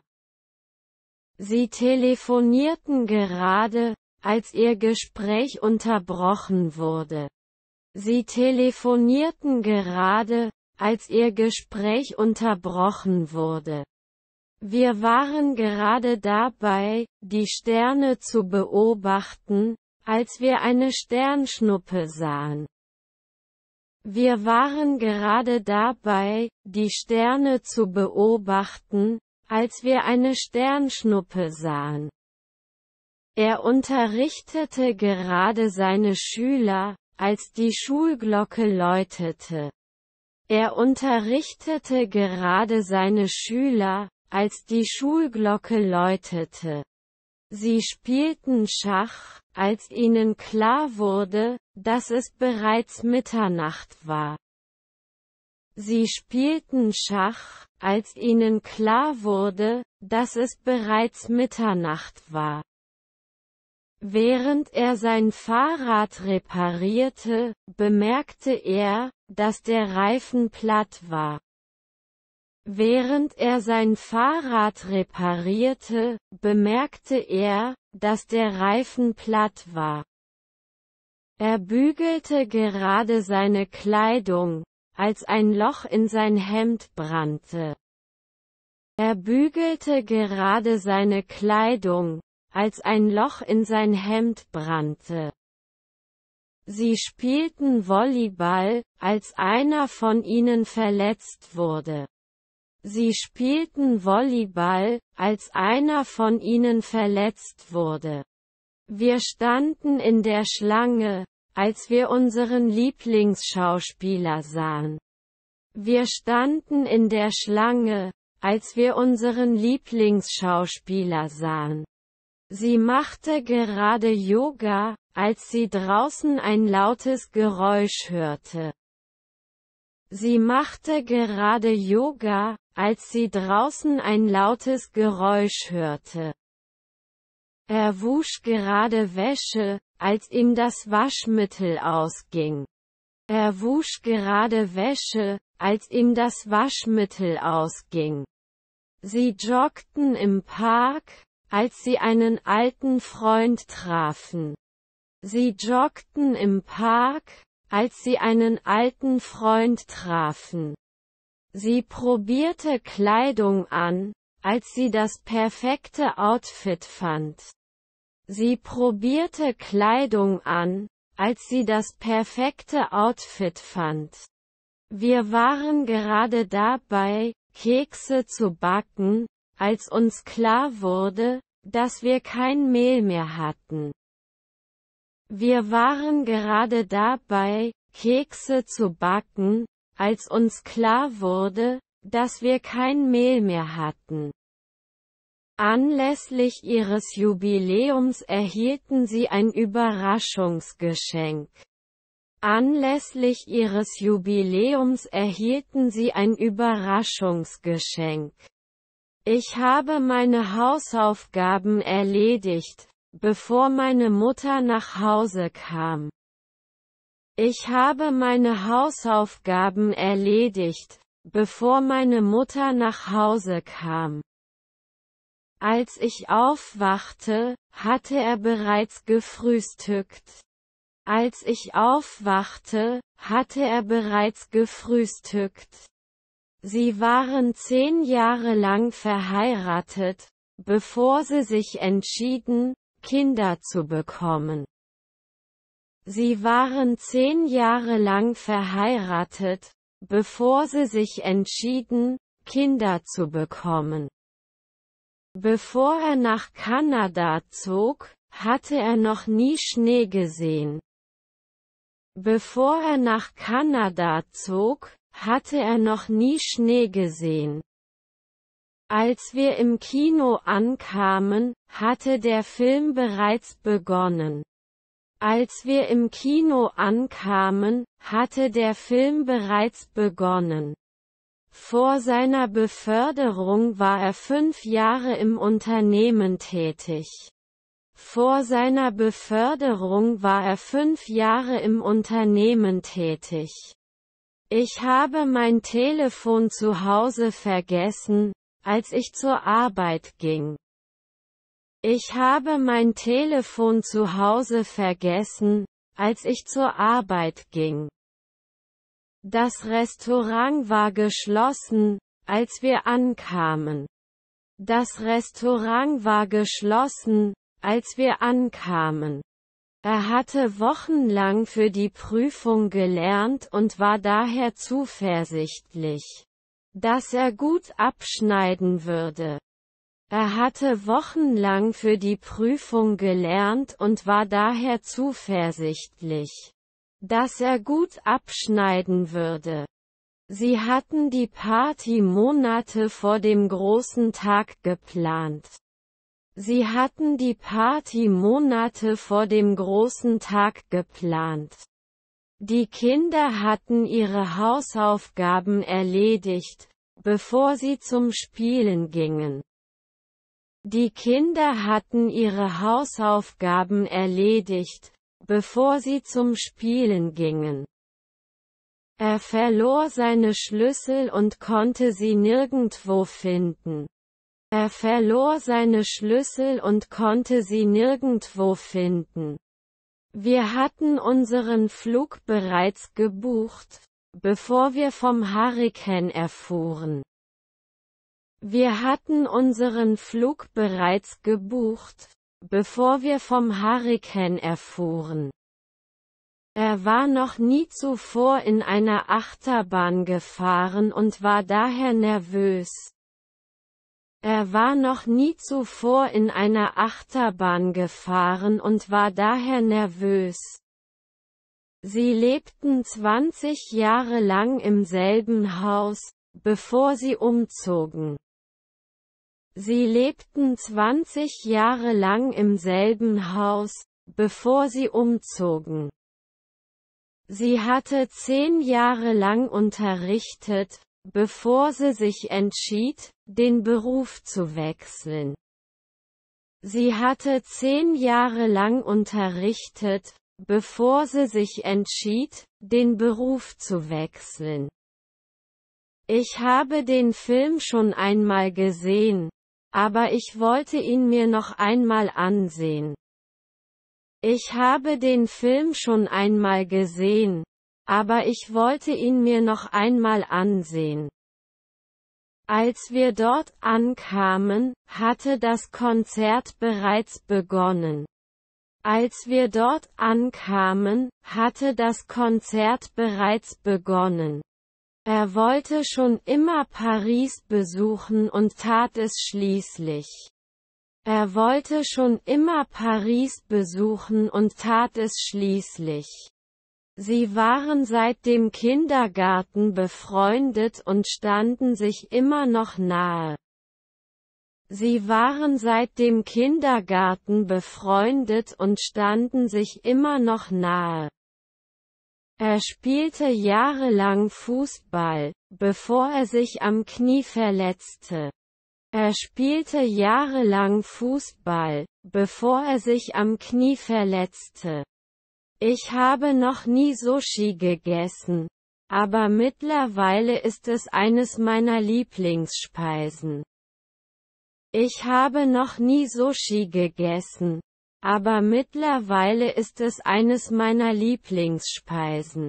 Sie telefonierten gerade, als ihr Gespräch unterbrochen wurde. Sie telefonierten gerade, als ihr Gespräch unterbrochen wurde. Wir waren gerade dabei, die Sterne zu beobachten, als wir eine Sternschnuppe sahen. Wir waren gerade dabei, die Sterne zu beobachten, als wir eine Sternschnuppe sahen. Er unterrichtete gerade seine Schüler, als die Schulglocke läutete. Er unterrichtete gerade seine Schüler, als die Schulglocke läutete. Sie spielten Schach, als ihnen klar wurde, dass es bereits Mitternacht war. Sie spielten Schach, als ihnen klar wurde, dass es bereits Mitternacht war. Während er sein Fahrrad reparierte, bemerkte er, dass der Reifen platt war. Während er sein Fahrrad reparierte, bemerkte er, dass der Reifen platt war. Er bügelte gerade seine Kleidung, als ein Loch in sein Hemd brannte. Er bügelte gerade seine Kleidung, als ein Loch in sein Hemd brannte. Sie spielten Volleyball, als einer von ihnen verletzt wurde. Sie spielten Volleyball, als einer von ihnen verletzt wurde. Wir standen in der Schlange, als wir unseren Lieblingsschauspieler sahen. Wir standen in der Schlange, als wir unseren Lieblingsschauspieler sahen. Sie machte gerade Yoga, als sie draußen ein lautes Geräusch hörte. Sie machte gerade Yoga, als sie draußen ein lautes Geräusch hörte. Er wusch gerade Wäsche, als ihm das Waschmittel ausging. Er wusch gerade Wäsche, als ihm das Waschmittel ausging. Sie joggten im Park, als sie einen alten Freund trafen. Sie joggten im Park, als sie einen alten Freund trafen. Sie probierte Kleidung an, als sie das perfekte Outfit fand. Sie probierte Kleidung an, als sie das perfekte Outfit fand. Wir waren gerade dabei, Kekse zu backen, als uns klar wurde, dass wir kein Mehl mehr hatten. Wir waren gerade dabei, Kekse zu backen, als uns klar wurde, dass wir kein Mehl mehr hatten. Anlässlich ihres Jubiläums erhielten sie ein Überraschungsgeschenk. Anlässlich ihres Jubiläums erhielten sie ein Überraschungsgeschenk. Ich habe meine Hausaufgaben erledigt, bevor meine Mutter nach Hause kam. Ich habe meine Hausaufgaben erledigt, bevor meine Mutter nach Hause kam. Als ich aufwachte, hatte er bereits gefrühstückt. Als ich aufwachte, hatte er bereits gefrühstückt. Sie waren 10 Jahre lang verheiratet, bevor sie sich entschieden, Kinder zu bekommen. Sie waren 10 Jahre lang verheiratet, bevor sie sich entschieden, Kinder zu bekommen. Bevor er nach Kanada zog, hatte er noch nie Schnee gesehen. Bevor er nach Kanada zog, hatte er noch nie Schnee gesehen. Als wir im Kino ankamen, hatte der Film bereits begonnen. Als wir im Kino ankamen, hatte der Film bereits begonnen. Vor seiner Beförderung war er 5 Jahre im Unternehmen tätig. Vor seiner Beförderung war er 5 Jahre im Unternehmen tätig. Ich habe mein Telefon zu Hause vergessen, als ich zur Arbeit ging. Ich habe mein Telefon zu Hause vergessen, als ich zur Arbeit ging. Das Restaurant war geschlossen, als wir ankamen. Das Restaurant war geschlossen, als wir ankamen. Er hatte wochenlang für die Prüfung gelernt und war daher zuversichtlich, dass er gut abschneiden würde. Er hatte wochenlang für die Prüfung gelernt und war daher zuversichtlich, dass er gut abschneiden würde. Sie hatten die Party Monate vor dem großen Tag geplant. Sie hatten die Party Monate vor dem großen Tag geplant. Die Kinder hatten ihre Hausaufgaben erledigt, bevor sie zum Spielen gingen. Die Kinder hatten ihre Hausaufgaben erledigt, bevor sie zum Spielen gingen. Er verlor seine Schlüssel und konnte sie nirgendwo finden. Er verlor seine Schlüssel und konnte sie nirgendwo finden. Wir hatten unseren Flug bereits gebucht, bevor wir vom Hurrikan erfuhren. Wir hatten unseren Flug bereits gebucht, bevor wir vom Hurrikan erfuhren. Er war noch nie zuvor in einer Achterbahn gefahren und war daher nervös. Er war noch nie zuvor in einer Achterbahn gefahren und war daher nervös. Sie lebten 20 Jahre lang im selben Haus, bevor sie umzogen. Sie lebten 20 Jahre lang im selben Haus, bevor sie umzogen. Sie hatte 10 Jahre lang unterrichtet, bevor sie sich entschied, den Beruf zu wechseln. Sie hatte 10 Jahre lang unterrichtet, bevor sie sich entschied, den Beruf zu wechseln. Ich habe den Film schon einmal gesehen, aber ich wollte ihn mir noch einmal ansehen. Ich habe den Film schon einmal gesehen, aber ich wollte ihn mir noch einmal ansehen. Als wir dort ankamen, hatte das Konzert bereits begonnen. Als wir dort ankamen, hatte das Konzert bereits begonnen. Er wollte schon immer Paris besuchen und tat es schließlich. Er wollte schon immer Paris besuchen und tat es schließlich. Sie waren seit dem Kindergarten befreundet und standen sich immer noch nahe. Sie waren seit dem Kindergarten befreundet und standen sich immer noch nahe. Er spielte jahrelang Fußball, bevor er sich am Knie verletzte. Er spielte jahrelang Fußball, bevor er sich am Knie verletzte. Ich habe noch nie Sushi gegessen, aber mittlerweile ist es eines meiner Lieblingsspeisen. Ich habe noch nie Sushi gegessen, aber mittlerweile ist es eines meiner Lieblingsspeisen.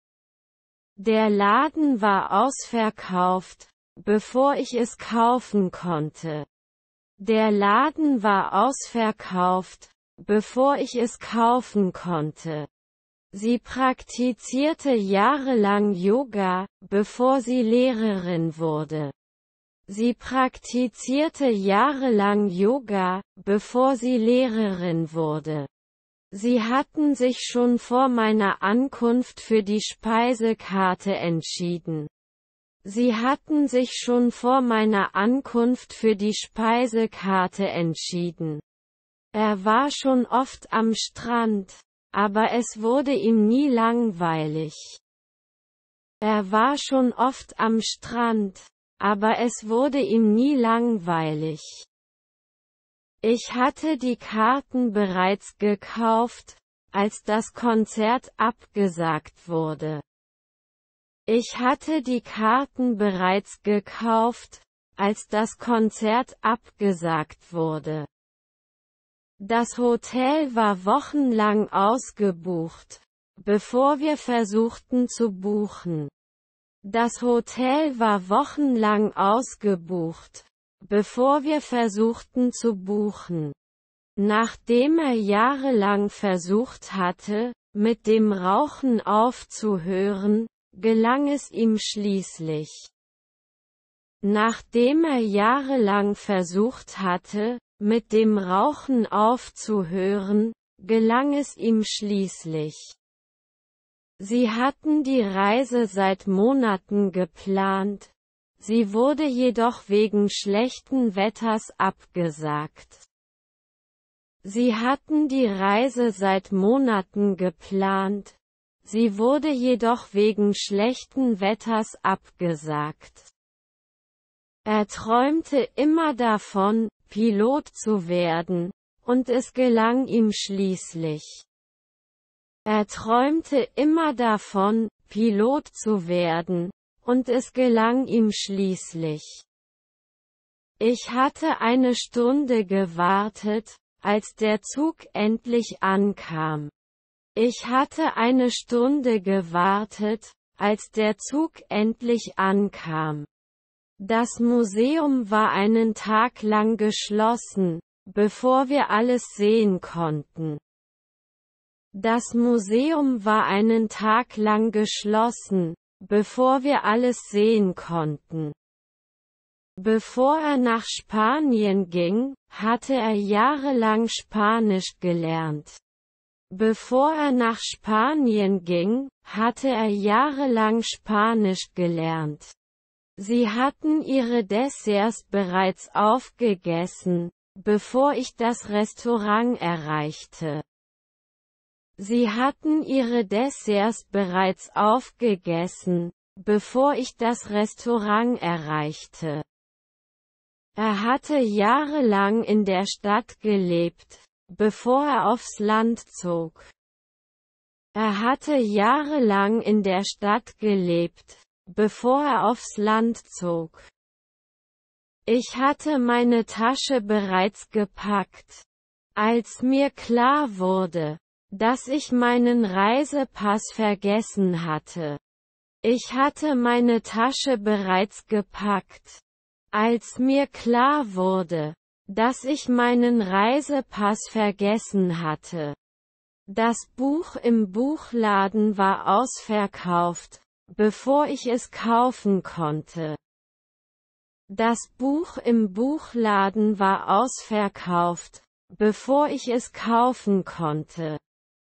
Der Laden war ausverkauft, bevor ich es kaufen konnte. Der Laden war ausverkauft, bevor ich es kaufen konnte. Sie praktizierte jahrelang Yoga, bevor sie Lehrerin wurde. Sie praktizierte jahrelang Yoga, bevor sie Lehrerin wurde. Sie hatten sich schon vor meiner Ankunft für die Speisekarte entschieden. Sie hatten sich schon vor meiner Ankunft für die Speisekarte entschieden. Er war schon oft am Strand, aber es wurde ihm nie langweilig. Er war schon oft am Strand, aber es wurde ihm nie langweilig. Ich hatte die Karten bereits gekauft, als das Konzert abgesagt wurde. Ich hatte die Karten bereits gekauft, als das Konzert abgesagt wurde. Das Hotel war wochenlang ausgebucht, bevor wir versuchten zu buchen. Das Hotel war wochenlang ausgebucht, bevor wir versuchten zu buchen. Nachdem er jahrelang versucht hatte, mit dem Rauchen aufzuhören, gelang es ihm schließlich. Nachdem er jahrelang versucht hatte, mit dem Rauchen aufzuhören, gelang es ihm schließlich. Sie hatten die Reise seit Monaten geplant, sie wurde jedoch wegen schlechten Wetters abgesagt. Sie hatten die Reise seit Monaten geplant, sie wurde jedoch wegen schlechten Wetters abgesagt. Er träumte immer davon, Pilot zu werden, und es gelang ihm schließlich. Er träumte immer davon, Pilot zu werden, und es gelang ihm schließlich. Ich hatte eine Stunde gewartet, als der Zug endlich ankam. Ich hatte eine Stunde gewartet, als der Zug endlich ankam. Das Museum war einen Tag lang geschlossen, bevor wir alles sehen konnten. Das Museum war einen Tag lang geschlossen, bevor wir alles sehen konnten. Bevor er nach Spanien ging, hatte er jahrelang Spanisch gelernt. Bevor er nach Spanien ging, hatte er jahrelang Spanisch gelernt. Sie hatten ihre Desserts bereits aufgegessen, bevor ich das Restaurant erreichte. Sie hatten ihre Desserts bereits aufgegessen, bevor ich das Restaurant erreichte. Er hatte jahrelang in der Stadt gelebt, bevor er aufs Land zog. Er hatte jahrelang in der Stadt gelebt, bevor er aufs Land zog. Ich hatte meine Tasche bereits gepackt, als mir klar wurde, dass ich meinen Reisepass vergessen hatte. Ich hatte meine Tasche bereits gepackt, als mir klar wurde, dass ich meinen Reisepass vergessen hatte. Das Buch im Buchladen war ausverkauft, bevor ich es kaufen konnte. Das Buch im Buchladen war ausverkauft, bevor ich es kaufen konnte.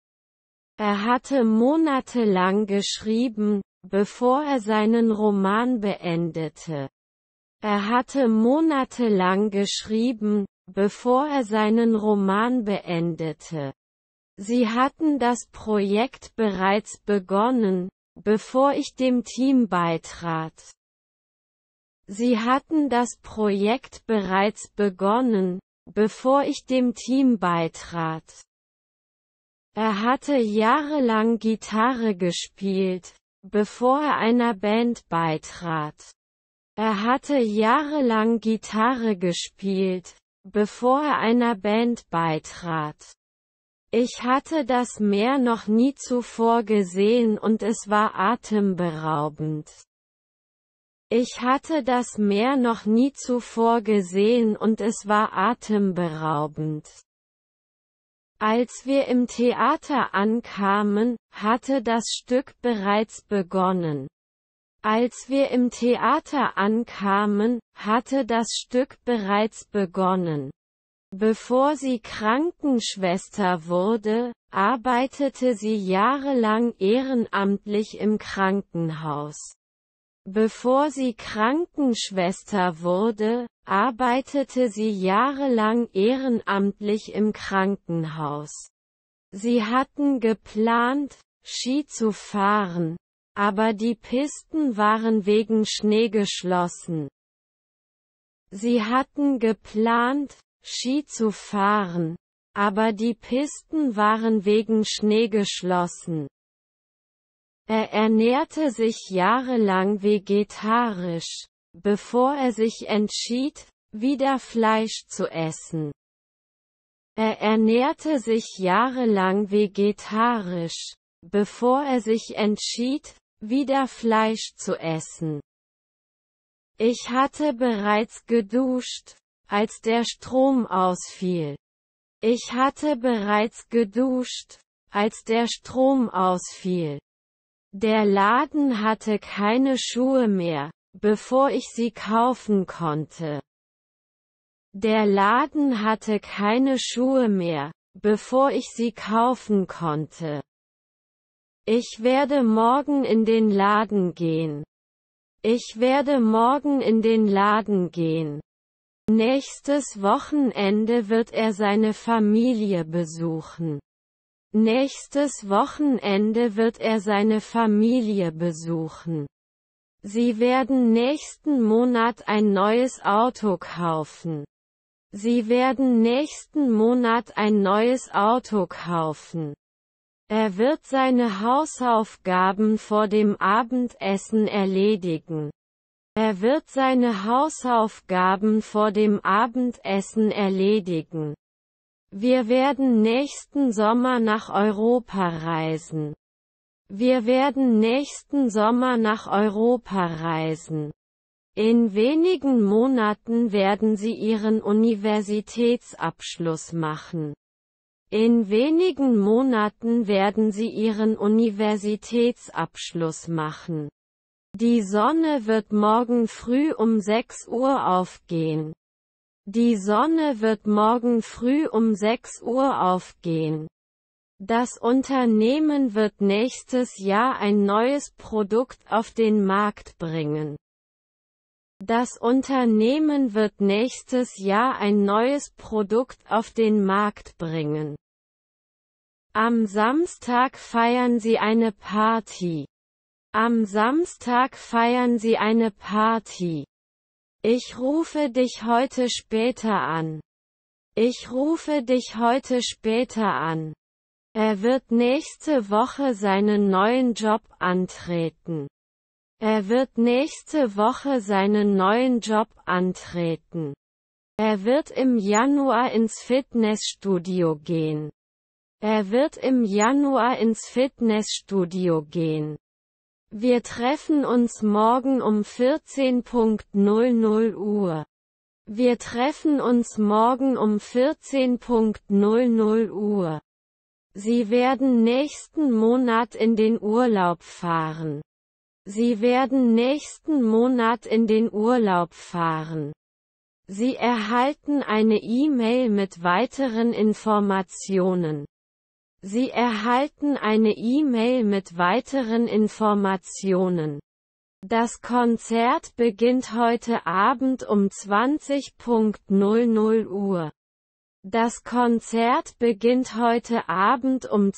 Er hatte monatelang geschrieben, bevor er seinen Roman beendete. Er hatte monatelang geschrieben, bevor er seinen Roman beendete. Sie hatten das Projekt bereits begonnen, bevor ich dem Team beitrat. Sie hatten das Projekt bereits begonnen, bevor ich dem Team beitrat. Er hatte jahrelang Gitarre gespielt, bevor er einer Band beitrat. Er hatte jahrelang Gitarre gespielt, bevor er einer Band beitrat. Ich hatte das Meer noch nie zuvor gesehen und es war atemberaubend. Ich hatte das Meer noch nie zuvor gesehen und es war atemberaubend. Als wir im Theater ankamen, hatte das Stück bereits begonnen. Als wir im Theater ankamen, hatte das Stück bereits begonnen. Bevor sie Krankenschwester wurde, arbeitete sie jahrelang ehrenamtlich im Krankenhaus. Bevor sie Krankenschwester wurde, arbeitete sie jahrelang ehrenamtlich im Krankenhaus. Sie hatten geplant, Ski zu fahren, aber die Pisten waren wegen Schnee geschlossen. Sie hatten geplant, Ski zu fahren, aber die Pisten waren wegen Schnee geschlossen. Er ernährte sich jahrelang vegetarisch, bevor er sich entschied, wieder Fleisch zu essen. Er ernährte sich jahrelang vegetarisch, bevor er sich entschied, wieder Fleisch zu essen. Ich hatte bereits geduscht, als der Strom ausfiel. Ich hatte bereits geduscht, als der Strom ausfiel. Der Laden hatte keine Schuhe mehr, bevor ich sie kaufen konnte. Der Laden hatte keine Schuhe mehr, bevor ich sie kaufen konnte. Ich werde morgen in den Laden gehen. Ich werde morgen in den Laden gehen. Nächstes Wochenende wird er seine Familie besuchen. Nächstes Wochenende wird er seine Familie besuchen. Sie werden nächsten Monat ein neues Auto kaufen. Sie werden nächsten Monat ein neues Auto kaufen. Er wird seine Hausaufgaben vor dem Abendessen erledigen. Er wird seine Hausaufgaben vor dem Abendessen erledigen. Wir werden nächsten Sommer nach Europa reisen. Wir werden nächsten Sommer nach Europa reisen. In wenigen Monaten werden Sie Ihren Universitätsabschluss machen. In wenigen Monaten werden Sie Ihren Universitätsabschluss machen. Die Sonne wird morgen früh um 6 Uhr aufgehen. Die Sonne wird morgen früh um 6 Uhr aufgehen. Das Unternehmen wird nächstes Jahr ein neues Produkt auf den Markt bringen. Das Unternehmen wird nächstes Jahr ein neues Produkt auf den Markt bringen. Am Samstag feiern Sie eine Party. Am Samstag feiern Sie eine Party. Ich rufe dich heute später an. Ich rufe dich heute später an. Er wird nächste Woche seinen neuen Job antreten. Er wird nächste Woche seinen neuen Job antreten. Er wird im Januar ins Fitnessstudio gehen. Er wird im Januar ins Fitnessstudio gehen. Wir treffen uns morgen um 14:00 Uhr. Wir treffen uns morgen um 14:00 Uhr. Sie werden nächsten Monat in den Urlaub fahren. Sie werden nächsten Monat in den Urlaub fahren. Sie erhalten eine E-Mail mit weiteren Informationen. Sie erhalten eine E-Mail mit weiteren Informationen. Das Konzert beginnt heute Abend um 20:00 Uhr. Das Konzert beginnt heute Abend um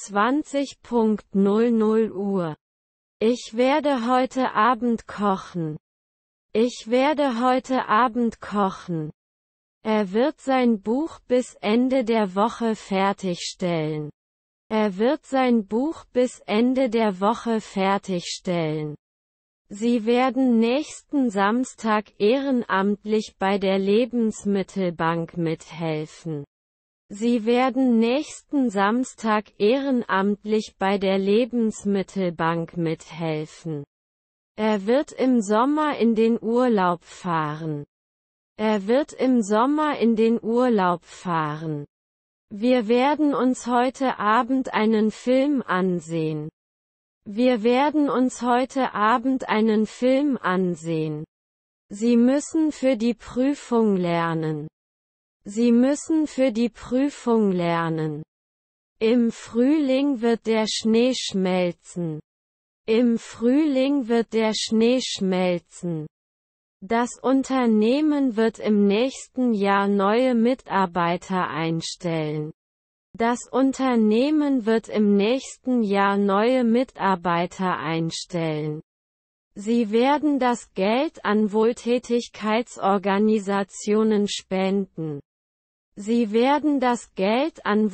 20:00 Uhr. Ich werde heute Abend kochen. Ich werde heute Abend kochen. Er wird sein Buch bis Ende der Woche fertigstellen. Er wird sein Buch bis Ende der Woche fertigstellen. Sie werden nächsten Samstag ehrenamtlich bei der Lebensmittelbank mithelfen. Sie werden nächsten Samstag ehrenamtlich bei der Lebensmittelbank mithelfen. Er wird im Sommer in den Urlaub fahren. Er wird im Sommer in den Urlaub fahren. Wir werden uns heute Abend einen Film ansehen. Wir werden uns heute Abend einen Film ansehen. Sie müssen für die Prüfung lernen. Sie müssen für die Prüfung lernen. Im Frühling wird der Schnee schmelzen. Im Frühling wird der Schnee schmelzen. Das Unternehmen wird im nächsten Jahr neue Mitarbeiter einstellen. Das Unternehmen wird im nächsten Jahr neue Mitarbeiter einstellen. Sie werden das Geld an Wohltätigkeitsorganisationen spenden. Sie werden das Geld an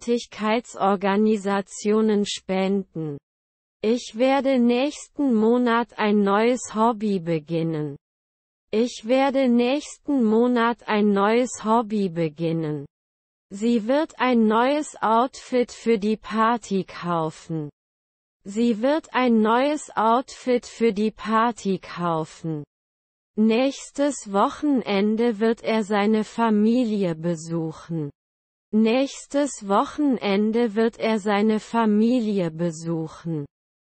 Wohltätigkeitsorganisationen spenden. Ich werde nächsten Monat ein neues Hobby beginnen. Ich werde nächsten Monat ein neues Hobby beginnen. Sie wird ein neues Outfit für die Party kaufen. Sie wird ein neues Outfit für die Party kaufen. Nächstes Wochenende wird er seine Familie besuchen. Nächstes Wochenende wird er seine Familie besuchen.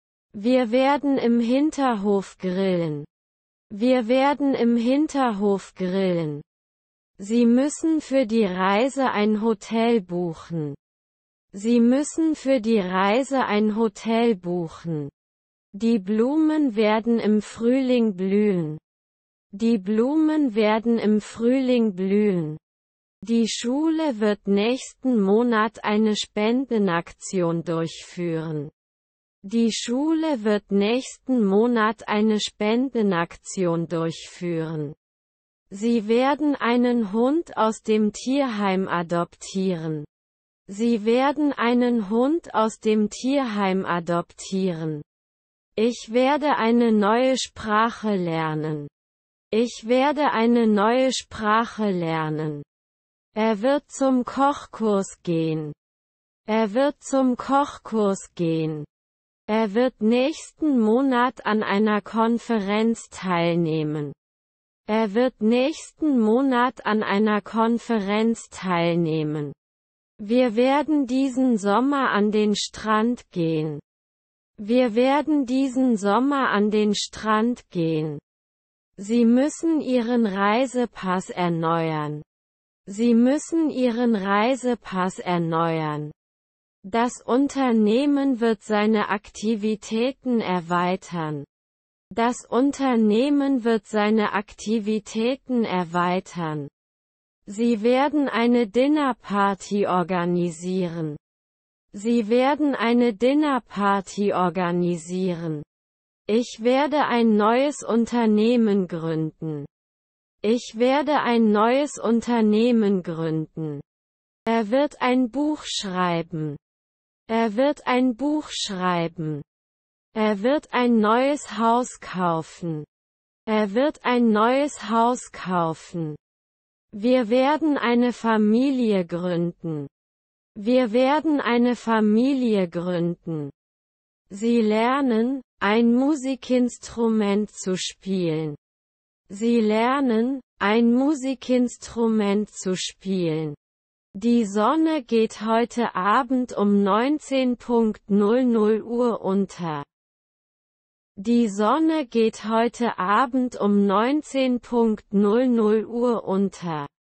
Wir werden im Hinterhof grillen. Wir werden im Hinterhof grillen. Sie müssen für die Reise ein Hotel buchen. Sie müssen für die Reise ein Hotel buchen. Die Blumen werden im Frühling blühen. Die Blumen werden im Frühling blühen. Die Schule wird nächsten Monat eine Spendenaktion durchführen. Die Schule wird nächsten Monat eine Spendenaktion durchführen. Sie werden einen Hund aus dem Tierheim adoptieren. Sie werden einen Hund aus dem Tierheim adoptieren. Ich werde eine neue Sprache lernen. Ich werde eine neue Sprache lernen. Er wird zum Kochkurs gehen. Er wird zum Kochkurs gehen. Er wird nächsten Monat an einer Konferenz teilnehmen. Er wird nächsten Monat an einer Konferenz teilnehmen. Wir werden diesen Sommer an den Strand gehen. Wir werden diesen Sommer an den Strand gehen. Sie müssen Ihren Reisepass erneuern. Sie müssen Ihren Reisepass erneuern. Das Unternehmen wird seine Aktivitäten erweitern. Das Unternehmen wird seine Aktivitäten erweitern. Sie werden eine Dinnerparty organisieren. Sie werden eine Dinnerparty organisieren. Ich werde ein neues Unternehmen gründen. Ich werde ein neues Unternehmen gründen. Er wird ein Buch schreiben. Er wird ein Buch schreiben. Er wird ein neues Haus kaufen. Er wird ein neues Haus kaufen. Wir werden eine Familie gründen. Wir werden eine Familie gründen. Sie lernen, ein Musikinstrument zu spielen. Sie lernen, ein Musikinstrument zu spielen. Die Sonne geht heute Abend um 19:00 Uhr unter. Die Sonne geht heute Abend um 19:00 Uhr unter.